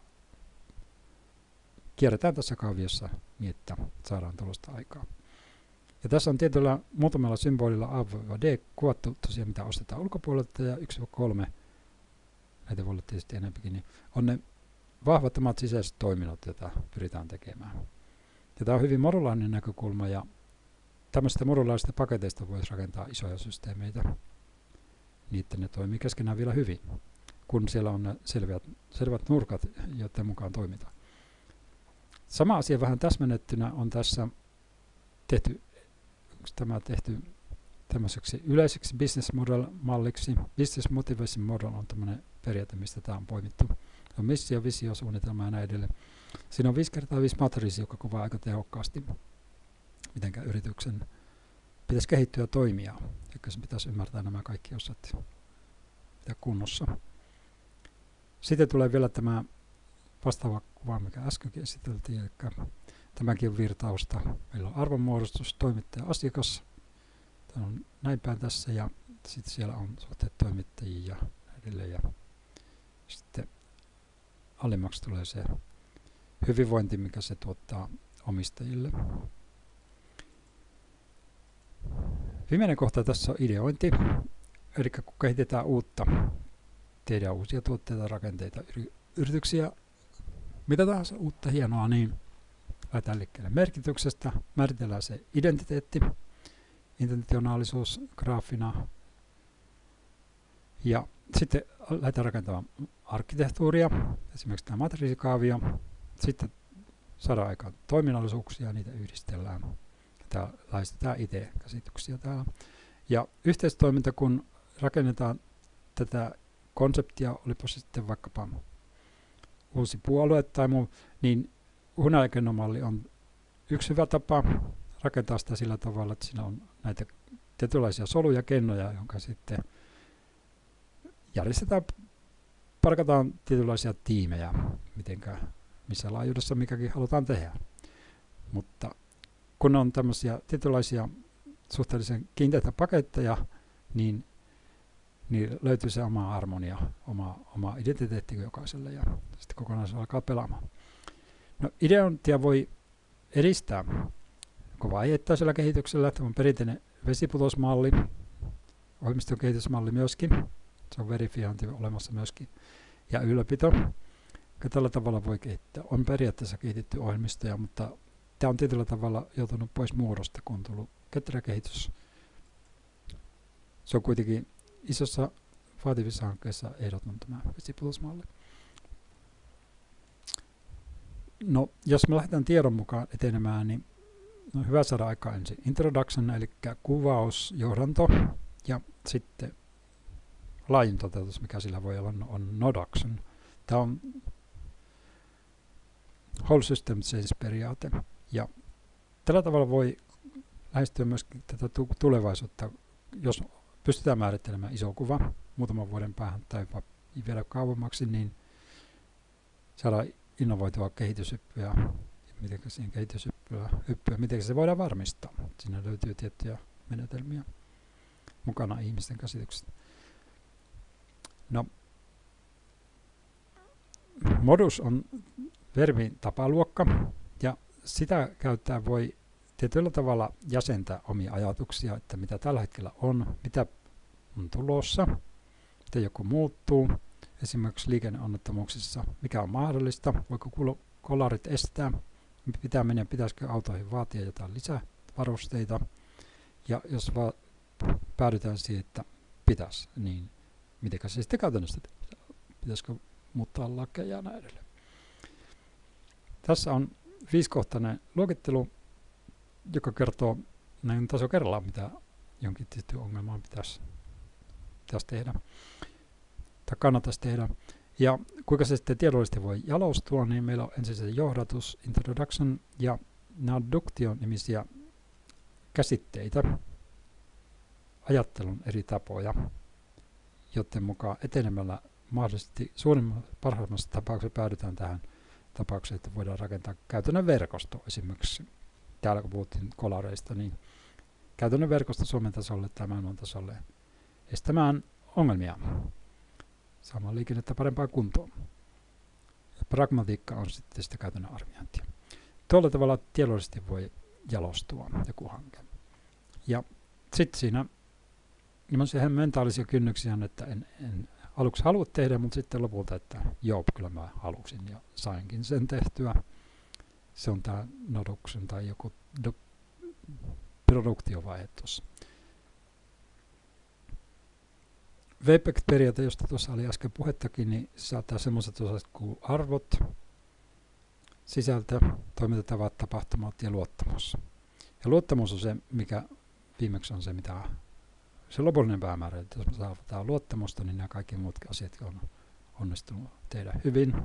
kierretään tässä kaaviossa niin, että saadaan tulosta aikaa. Ja tässä on tietyllä muutamalla symbolilla A-D kuvattu tosiaan, mitä ostetaan ulkopuolelta, ja yksi kolme, näitä voi olla tietysti enempikin, niin on ne vahvat omat sisäiset toiminnot, joita pyritään tekemään. Ja tämä on hyvin modulaarinen näkökulma, ja tämmöisistä modulaarisista paketeista voisi rakentaa isoja systeemeitä, niin että ne toimii keskenään vielä hyvin, kun siellä on ne selvät, selvät nurkat, joiden mukaan toimitaan. Sama asia vähän täsmennettynä on tässä tehty, tämä tehty tämmöiseksi yleiseksi business model malliksi. Business motivation model on tämmöinen periaate, mistä tämä on poimittu. On missio, visio, suunnitelma ja näin edelleen. Siinä on viisi kertaa viisi matriisi, joka kuvaa aika tehokkaasti, miten yrityksen pitäisi kehittyä ja toimia. Eli se pitäisi ymmärtää nämä kaikki osat ja kunnossa. Sitten tulee vielä tämä vastaava kuva, mikä äskenkin esiteltiin, eli tämäkin on virtausta. Meillä on arvonmuodostus, toimittaja, asiakas. Tämä on näin päin tässä, ja sitten siellä on suhteet toimittajiin ja edelleen. Ja sitten alimmaksi tulee se hyvinvointi, mikä se tuottaa omistajille. Viimeinen kohta tässä on ideointi, eli kun kehitetään uutta, tehdään uusia tuotteita, rakenteita, yrityksiä, mitä tahansa uutta hienoa, niin lähdetään liikkeelle merkityksestä, määritellään se identiteetti, intentionaalisuus graafina, ja sitten lähdetään rakentamaan arkkitehtuuria, esimerkiksi tämä matriisikaavio, sitten saadaan aikaan toiminnallisuuksia, niitä yhdistellään. Täällä lähestytään I T-käsityksiä täällä. Ja yhteistoiminta, kun rakennetaan tätä konseptia, olipa sitten vaikkapa uusi puolue tai muu, niin hunajake-malli on yksi hyvä tapa rakentaa sitä sillä tavalla, että siinä on näitä tietynlaisia soluja, kennoja, jonka sitten järjestetään, parkataan tietynlaisia tiimejä, mitenkä, missä laajuudessa mikäkin halutaan tehdä. Mutta kun on tämmöisiä tietynlaisia suhteellisen kiinteitä paketteja, niin, niin löytyy se oma harmonia, oma, oma identiteetti jokaiselle ja sitten kokonaisuus alkaa pelaamaan. No, ideointia voi edistää vaiheittaisella kehityksellä. Tämä on perinteinen vesiputosmalli, ohjelmiston kehitysmalli myöskin. Se on verifiointi olemassa myöskin ja ylläpito. Ja tällä tavalla voi kehittää. On periaatteessa kehitetty ohjelmistoja, mutta tämä on tietyllä tavalla joutunut pois muodosta, kun on tullut ketterä kehitys. Se on kuitenkin isossa vaativissa hankkeissa ehdoton tämä vesiputosmalli. No, jos me lähdetään tiedon mukaan etenemään, niin on hyvä saada aikaan ensin introduction, eli kuvaus, johdanto, ja sitten laajin toteutus, mikä sillä voi olla, on noduction. Tämä on whole system change-periaate, ja tällä tavalla voi lähestyä myöskin tätä tulevaisuutta, jos pystytään määrittelemään iso kuva muutaman vuoden päähän tai vielä kauemmaksi, niin saadaan innovoitua kehityshyppyä, miten siihen kehityshyppyä, miten se voidaan varmistaa. Siinä löytyy tiettyjä menetelmiä mukana ihmisten käsityksestä. No, modus on verbin tapaluokka, ja sitä käyttää voi tietyllä tavalla jäsentää omia ajatuksia, että mitä tällä hetkellä on, mitä on tulossa, miten joku muuttuu, esimerkiksi liikenneonnettomuuksissa, mikä on mahdollista, voiko kolarit estää, pitää mennä, pitäisikö autoihin vaatia jotain lisävarusteita, ja jos vaan päädytään siihen, että pitäisi, niin miten se sitten käytännössä pitäisikö muuttaa lakeja ja näin edelleen. Tässä on viisikohtainen luokittelu, joka kertoo näin taso kerrallaan, mitä jonkin tiettyyn ongelmaan pitäisi, pitäisi tehdä tai kannattaisi tehdä. Ja kuinka se sitten tiedollisesti voi jalostua, niin meillä on ensin se johdatus, introduction, ja nämä on duktio-nimisiä käsitteitä, ajattelun eri tapoja, joten mukaan etenemällä mahdollisesti suurimmassa parhaimmassa tapauksessa päädytään tähän tapaukseen, että voidaan rakentaa käytännön verkosto. Esimerkiksi täällä kun puhuttiin kolareista, niin käytännön verkosto Suomen tasolle tai maailman tasolle estämään ongelmia, saamaan liikennettä parempaan kuntoon. Ja pragmatiikka on sitten sitä käytännön arviointia. Tuolla tavalla tiedollisesti voi jalostua joku hanke. Ja sitten siinä ihan mentaalisia kynnyksiä on, että en, en aluksi halua tehdä, mutta sitten lopulta, että joo, kyllä mä halusin ja sainkin sen tehtyä. Se on tämä noduksen tai joku do, produktiovaihe tuossa. W P E C-periaate, josta tuossa oli äsken puhettakin, niin sisältää semmoiset osat kuin arvot, sisältö, toimintatavat, tapahtumat ja luottamus. Ja luottamus on se, mikä viimeksi on se, mitä se lopullinen päämäärä. Että jos me saavutaan luottamusta, niin nämä kaikki muut asiat on onnistunut tehdä hyvin.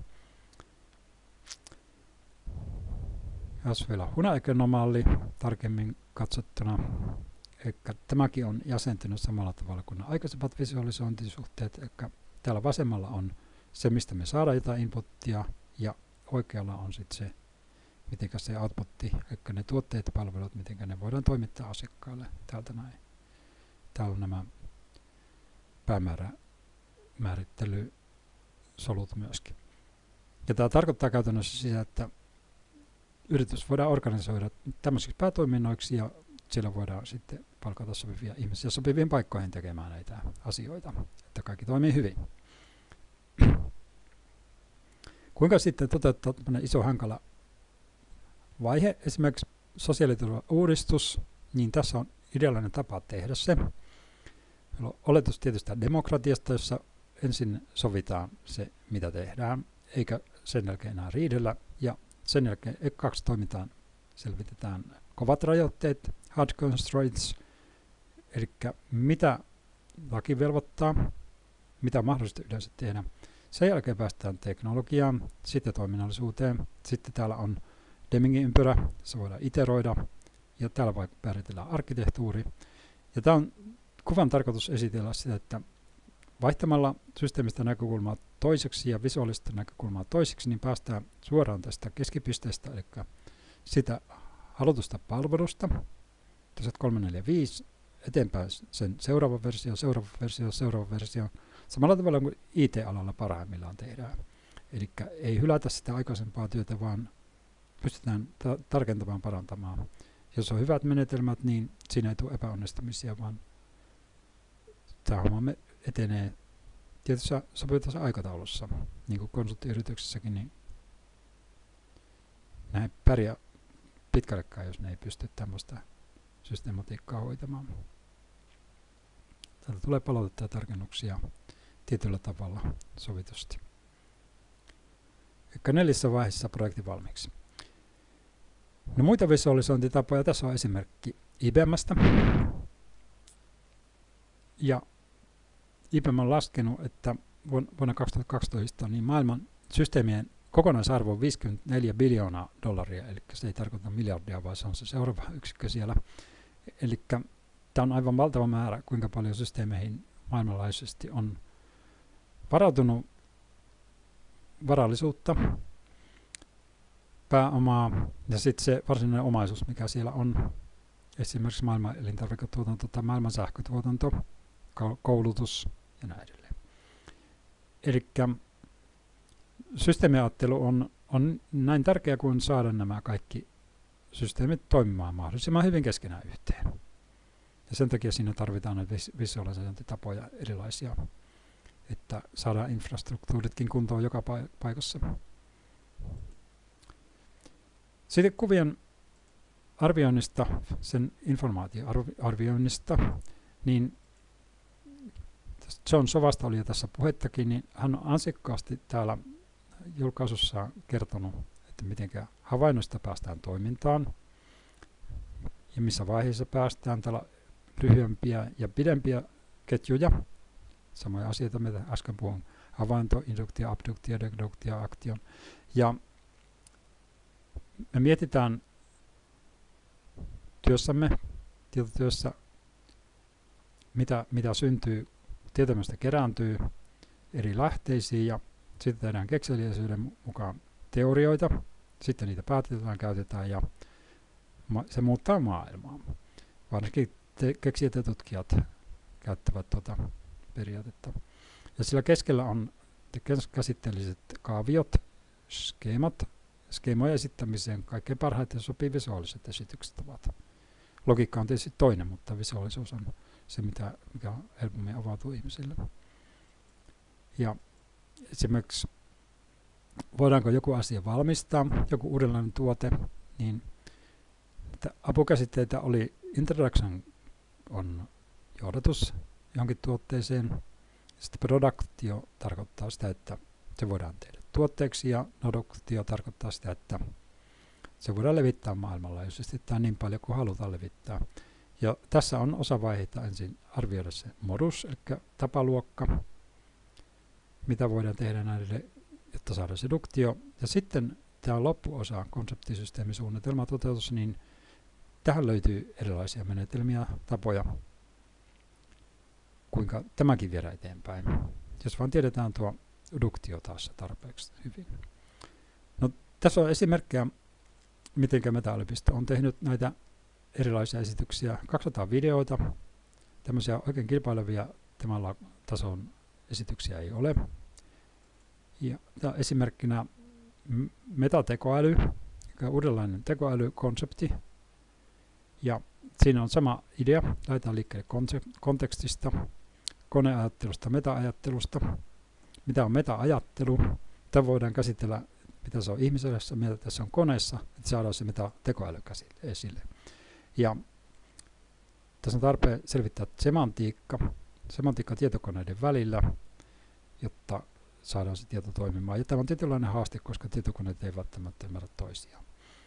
Jos vielä Hunaekonomalli tarkemmin katsottuna, eli tämäkin on jäsentynyt samalla tavalla kuin aikaisemmat visualisointisuhteet, eli täällä vasemmalla on se, mistä me saadaan jotain inputtia, ja oikealla on sitten se, miten se outputti, eli ne tuotteet ja palvelut, miten ne voidaan toimittaa asiakkaalle täältä näin. Täällä on nämä päämäärittelysolut myöskin. Ja tämä tarkoittaa käytännössä sitä, että yritys voidaan organisoida tämmöisiksi päätoiminnoiksi ja siellä voidaan sitten palkata sopivia ihmisiä sopiviin paikkoihin tekemään näitä asioita, että kaikki toimii hyvin. Kuinka sitten toteuttaa tämmöinen iso hankala vaihe, esimerkiksi sosiaaliturva-uudistus, niin tässä on ideaalinen tapa tehdä se. Meillä on oletus tietystä demokratiasta, jossa ensin sovitaan se, mitä tehdään, eikä sen jälkeen enää riidellä, ja sen jälkeen ekaksi toimitaan, selvitetään kovat rajoitteet, hard constraints, eli mitä laki velvoittaa, mitä on mahdollista yleensä tehdä. Sen jälkeen päästään teknologiaan, sitten toiminnallisuuteen, sitten täällä on Demingin ympyrä, se voidaan iteroida, ja täällä voi määritellä arkkitehtuuri. Ja tämä on kuvan tarkoitus esitellä sitä, että vaihtamalla systeemistä näkökulmaa toiseksi ja visuaalista näkökulmaa toiseksi, niin päästään suoraan tästä keskipisteestä, eli sitä halutusta palvelusta, tässä kolme neljä viisi, eteenpäin sen seuraava versio, seuraava versio, seuraava versio, samalla tavalla kuin I T-alalla parhaimmillaan tehdään. Eli ei hylätä sitä aikaisempaa työtä, vaan pystytään ta- tarkentamaan, parantamaan. Jos on hyvät menetelmät, niin siinä ei tule epäonnistumisia, vaan tämä homma etenee tietyssä sopivassa aikataulussa, niin kuin konsulttiyrityksessäkin, niin näin pärjää pitkällekään, jos ne ei pysty tämmöistä systematiikkaa hoitamaan. Täältä tulee palautetta ja tarkennuksia tietyllä tavalla sovitusti. Eli neljässä vaiheessa projekti valmiiksi. No muita visualisointitapoja, tässä on esimerkki I B M:stä. Ja I B M on laskenut, että vuonna kaksituhattakaksitoista niin maailman systeemien kokonaisarvo on viisikymmentäneljä biljoonaa dollaria, eli se ei tarkoita miljardia, vaan se on se seuraava yksikkö siellä. Eli tämä on aivan valtava määrä, kuinka paljon systeemeihin maailmanlaajuisesti on varautunut varallisuutta, pääomaa ja sitten se varsinainen omaisuus, mikä siellä on, esimerkiksi maailman elintarviketuotanto tai maailman sähkötuotanto, koulutus ja näin edelleen. Eli systeemiajattelu on, on näin tärkeää kuin saada nämä kaikki systeemit toimimaan mahdollisimman hyvin keskenään yhteen. Ja sen takia siinä tarvitaan näitä visualisointitapoja erilaisia, että saadaan infrastruktuuritkin kuntoon joka paikassa. Sitten kuvien arvioinnista, sen informaatioarvioinnista, niin John Sovasta oli jo tässä puhettakin, niin hän on ansiokkaasti täällä julkaisussaan kertonut, että miten havainnoista päästään toimintaan ja missä vaiheessa päästään. Täällä lyhyempiä ja pidempiä ketjuja, samoja asioita, mitä äsken puhun, havainto, induktio, abduktio, deduktio, aktio. Ja me mietitään työssämme, tietotyössä, mitä, mitä syntyy, tietämystä kerääntyy eri lähteisiin ja sitten tehdään kekseliäisyyden mukaan teorioita, sitten niitä päätetään, käytetään ja se muuttaa maailmaa. Varsinkin te- keksijät ja tutkijat käyttävät tuota periaatetta. Ja sillä keskellä on käsitteelliset kaaviot, skeemat. Skeemojen esittämiseen kaikkein parhaiten sopii visuaaliset esitykset ovat. Logiikka on tietysti toinen, mutta visuaalisuus on se, mitä, mikä helpommin avautuu ihmisille. Ja esimerkiksi voidaanko joku asia valmistaa, joku uudenlainen tuote, niin apukäsitteitä oli introduction on johdatus johonkin tuotteeseen. Sitten productio tarkoittaa sitä, että se voidaan tehdä tuotteeksi ja noduktio tarkoittaa sitä, että se voidaan levittää maailmanlaajuisesti tai niin paljon kuin halutaan levittää. Ja tässä on osavaiheita ensin arvioida se modus, eli tapaluokka, mitä voidaan tehdä näille, jotta saadaan seduktio. Ja sitten tämä loppuosa, konseptisysteemisuunnitelma toteutus, niin tähän löytyy erilaisia menetelmiä, tapoja, kuinka tämäkin viedään eteenpäin. Jos vaan tiedetään tuo duktio taas tarpeeksi hyvin. No, tässä on esimerkkejä, miten Meta-yliopisto on tehnyt näitä erilaisia esityksiä. kaksisataa videoita, tämmöisiä oikein kilpailevia tämän tason esityksiä ei ole. Ja esimerkkinä metatekoäly, uudenlainen tekoälykonsepti. Ja siinä on sama idea, lähdetään liikkeelle kontekstista, koneajattelusta, meta-ajattelusta. Mitä on meta-ajattelu? Tämä voidaan käsitellä, mitä se on ihmisellä, mitä tässä on koneessa, että saadaan se meta-tekoäly esille. Ja tässä on tarpeen selvittää semantiikka, semantiikka tietokoneiden välillä, jotta saadaan se tieto toimimaan. Ja tämä on tietynlainen haaste, koska tietokoneet eivät välttämättä ymmärrä toisiaan.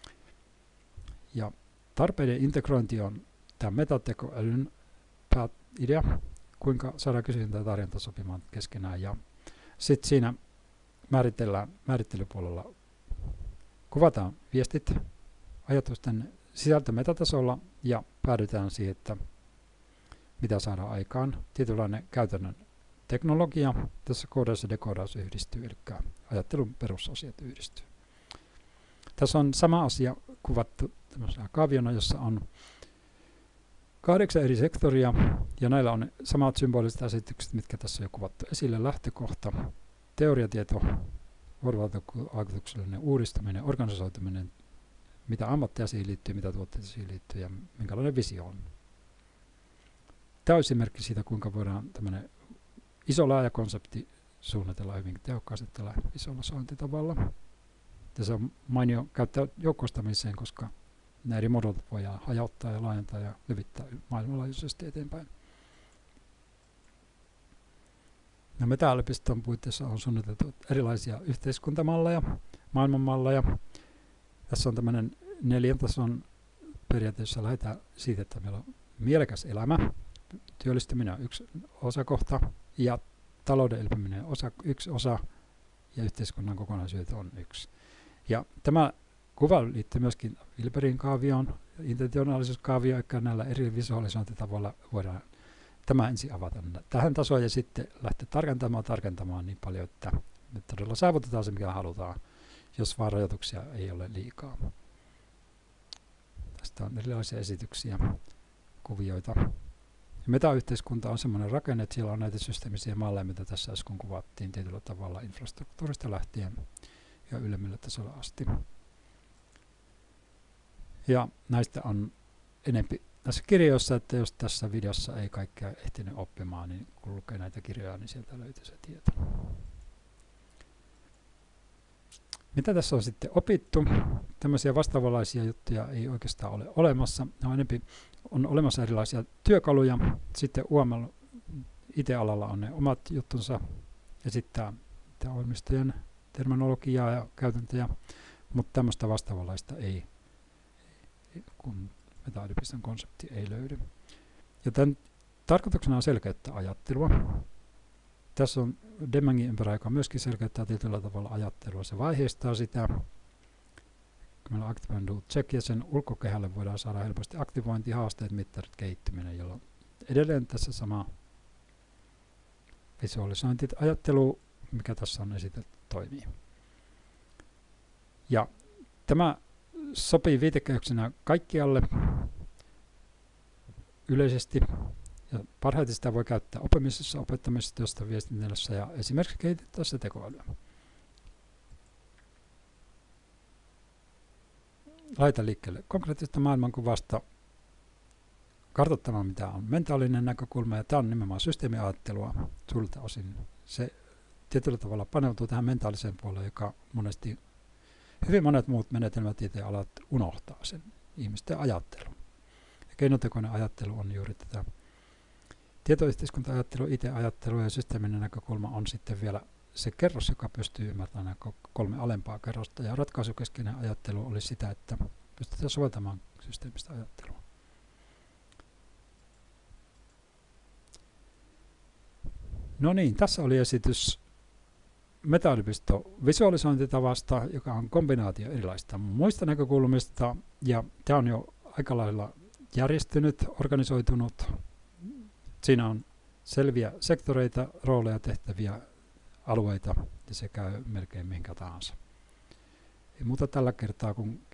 Ja tarpeiden integrointi on tämä metatekoälyn pääidea, kuinka saadaan kysyntä ja tarjonta sopimaan keskenään. Ja sitten siinä määritellään, määrittelypuolella kuvataan viestit ajatusten sisältö metatasolla ja päädytään siihen, että mitä saadaan aikaan. Tietynlainen käytännön teknologia, tässä koodaus ja dekoodaus yhdistyy, eli ajattelun perusasiat yhdistyy. Tässä on sama asia kuvattu tämmöisenä kaaviona, jossa on kahdeksan eri sektoria, ja näillä on samat symboliset esitykset, mitkä tässä on jo kuvattu esille. Lähtökohta, teoriatieto, vuorovaikutuksellinen uudistaminen, organisoituminen, mitä ammatteja siihen liittyy, mitä tuotteita siihen liittyy ja minkälainen visio on. Tämä on esimerkki siitä, kuinka voidaan tämmöinen iso laaja konsepti suunnitella hyvin tehokkaasti tällä visualisointitavalla. Ja se on mainio käyttää joukkoistamiseen, koska nämä eri moduulit voidaan hajauttaa ja laajentaa ja levittää maailmanlaajuisesti eteenpäin. No, Meta-yliopiston puitteissa on suunniteltu erilaisia yhteiskuntamalleja, maailmanmalleja. Tässä on tämmöinen neljän tason periaate, jossa lähdetään siitä, että meillä on mielekäs elämä, työllistyminen on yksi osakohta ja talouden elpyminen on osa, yksi osa ja yhteiskunnan kokonaisuus on yksi. Ja tämä kuva liittyy myöskin Wilberin kaavioon, intentionaalisuuskaavioon, joka näillä eri visualisointitavoilla voidaan tämä ensin avata tähän tasoon ja sitten lähteä tarkentamaan tarkentamaan niin paljon, että me todella saavutetaan se, mikä halutaan, jos vaan rajoituksia ei ole liikaa. Tästä on erilaisia esityksiä, kuvioita. Ja metayhteiskunta on sellainen rakenne, että siellä on näitä systeemisiä malleja, mitä tässä äsken kuvattiin tietyllä tavalla infrastruktuurista lähtien ja ylemmille tasolla asti. Ja näistä on enempi tässä kirjoissa, että jos tässä videossa ei kaikkea ehtinyt oppimaan, niin kun lukee näitä kirjoja, niin sieltä löytyy se tieto. Mitä tässä on sitten opittu? Tämmöisiä vastaavanlaisia juttuja ei oikeastaan ole olemassa. No, enempi on olemassa erilaisia työkaluja. Sitten U M L I T-alalla on ne omat juttunsa esittää ohjelmistojen terminologiaa ja käytäntöjä, mutta tämmöistä vastaavanlaista ei, kun Meta-yliopiston konsepti ei löydy. Ja tämän tarkoituksena on selkeyttää ajattelua. Tässä on Demingin ympärä, joka myöskin selkeyttää tietyllä tavalla ajattelua. Se vaiheistaa sitä. Meillä on Active and Do Check, ja sen ulkokehälle voidaan saada helposti aktivointi, haasteet, mittarit, kehittyminen, jolloin edelleen tässä sama visualisointi-ajattelu, mikä tässä on esitetty, toimii. Ja tämä sopii viitekehyksenä kaikkialle yleisesti. Ja parhaiten sitä voi käyttää oppimisessa, opettamisessa, työstä, viestinnässä ja esimerkiksi kehitettäessä tekoälyä. Laita liikkeelle konkreettista maailmankuvasta kartoittamaan, mitä on mentaalinen näkökulma, ja tämä on nimenomaan systeemiajattelua suurilta osin. Se tietyllä tavalla paneutuu tähän mentaaliseen puoleen, joka monesti hyvin monet muut menetelmätieteen alat unohtaa sen ihmisten ajattelun. Ja keinotekoinen ajattelu on juuri tätä tietoyhteiskunta-ajattelu, I T-ajattelu ja systeeminen näkökulma on sitten vielä se kerros, joka pystyy ymmärtämään kolme alempaa kerrosta. Ja ratkaisukeskeinen ajattelu oli sitä, että pystytään soveltamaan systeemistä ajattelua. No niin, tässä oli esitys Meta-yliopiston visualisointitavasta, joka on kombinaatio erilaisista muista näkökulmista. Ja tämä on jo aika lailla järjestynyt, organisoitunut. Siinä on selviä sektoreita, rooleja, tehtäviä, alueita, ja se käy melkein minkä tahansa. Ei muuta tällä kertaa, kun